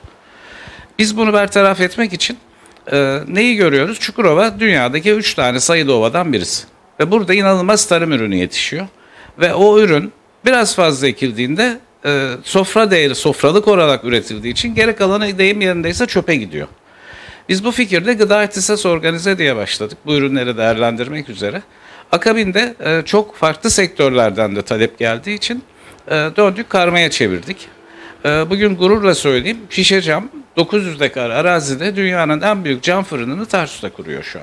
Biz bunu bertaraf etmek için neyi görüyoruz? Çukurova dünyadaki 3 tane sayılı ovadan birisi. Ve burada inanılmaz tarım ürünü yetişiyor. Ve o ürün biraz fazla ekildiğinde sofra değeri, sofralık olarak üretildiği için geri kalanı deyim yerindeyse çöpe gidiyor. Biz bu fikirde gıda ihtisas organize diye başladık. Bu ürünleri değerlendirmek üzere. Akabinde çok farklı sektörlerden de talep geldiği için döndük karmaya çevirdik. Bugün gururla söyleyeyim, şişe cam 900 dekar arazide dünyanın en büyük cam fırınını Tarsus'ta kuruyor şu an.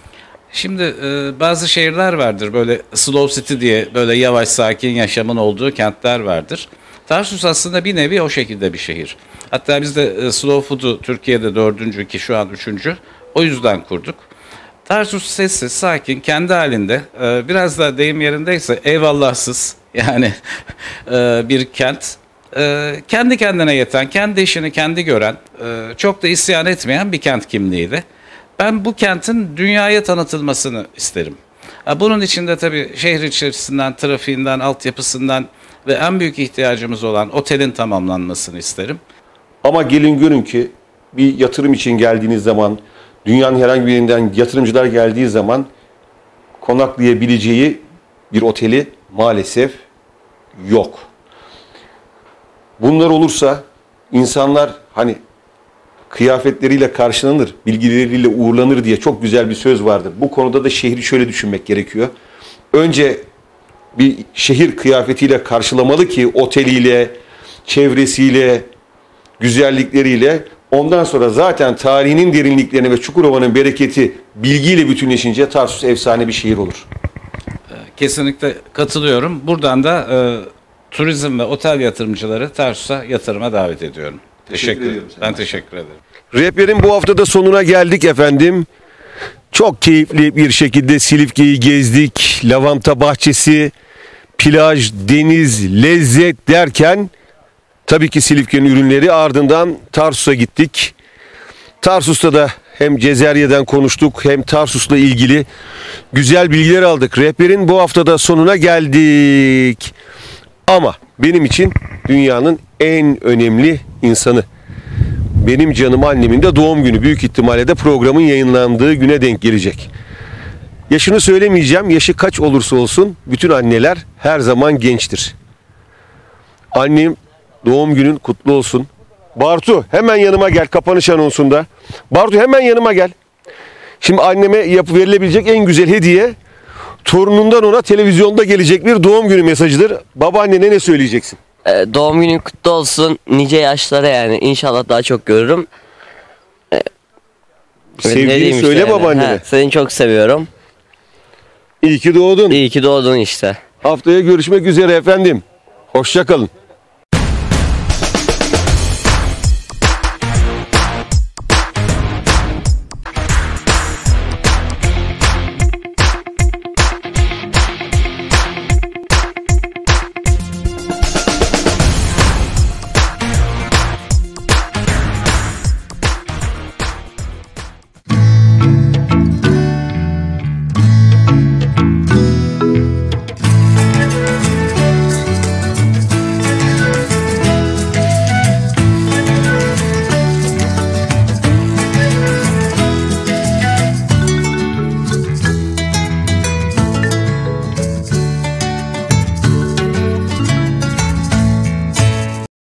Şimdi bazı şehirler vardır böyle slow city diye, böyle yavaş sakin yaşamın olduğu kentler vardır. Tarsus aslında bir nevi o şekilde bir şehir. Hatta biz de slow food'u Türkiye'de 4. ki şu an 3. o yüzden kurduk. Tarsus sessiz, sakin, kendi halinde, biraz da deyim yerindeyse eyvallahsız yani bir kent. Kendi kendine yeten, kendi işini kendi gören, çok da isyan etmeyen bir kent kimliğiyle. Ben bu kentin dünyaya tanıtılmasını isterim. Bunun için de tabii şehir içerisinden, trafiğinden, altyapısından ve en büyük ihtiyacımız olan otelin tamamlanmasını isterim. Ama gelin görün ki bir yatırım için geldiğiniz zaman, dünyanın herhangi bir yerinden yatırımcılar geldiği zaman konaklayabileceği bir oteli maalesef yok. Bunlar olursa insanlar hani kıyafetleriyle karşılanır, bilgileriyle uğurlanır diye çok güzel bir söz vardır. Bu konuda da şehri şöyle düşünmek gerekiyor. Önce bir şehir kıyafetiyle karşılamalı ki oteliyle, çevresiyle, güzellikleriyle. Ondan sonra zaten tarihinin derinliklerine ve Çukurova'nın bereketi bilgiyle bütünleşince Tarsus efsane bir şehir olur. Kesinlikle katılıyorum. Buradan da turizm ve otel yatırımcıları Tarsus'a yatırıma davet ediyorum. Teşekkür ederim. Ben teşekkür ederim. Rehberin bu haftada sonuna geldik efendim. Çok keyifli bir şekilde Silifke'yi gezdik. Lavanta bahçesi, plaj, deniz, lezzet derken tabii ki Silifke'nin ürünleri, ardından Tarsus'a gittik. Tarsus'ta da hem Cezerye'den konuştuk hem Tarsus'la ilgili güzel bilgiler aldık. Rehberin bu haftada sonuna geldik. Ama benim için dünyanın en önemli insanı, benim canım annemin de doğum günü. Büyük ihtimalle de programın yayınlandığı güne denk gelecek. Yaşını söylemeyeceğim. Yaşı kaç olursa olsun bütün anneler her zaman gençtir. Annem, doğum günün kutlu olsun. Bartu hemen yanıma gel kapanış anonsunda. Bartu hemen yanıma gel. Şimdi anneme verilebilecek en güzel hediye torunundan ona televizyonda gelecek bir doğum günü mesajıdır. Babaannene ne söyleyeceksin? Doğum günün kutlu olsun. Nice yaşlara yani. İnşallah daha çok görürüm. Sevdiğini söyle babaannene. Seni çok seviyorum. İyi ki doğdun. İyi ki doğdun işte. Haftaya görüşmek üzere efendim. Hoşça kalın.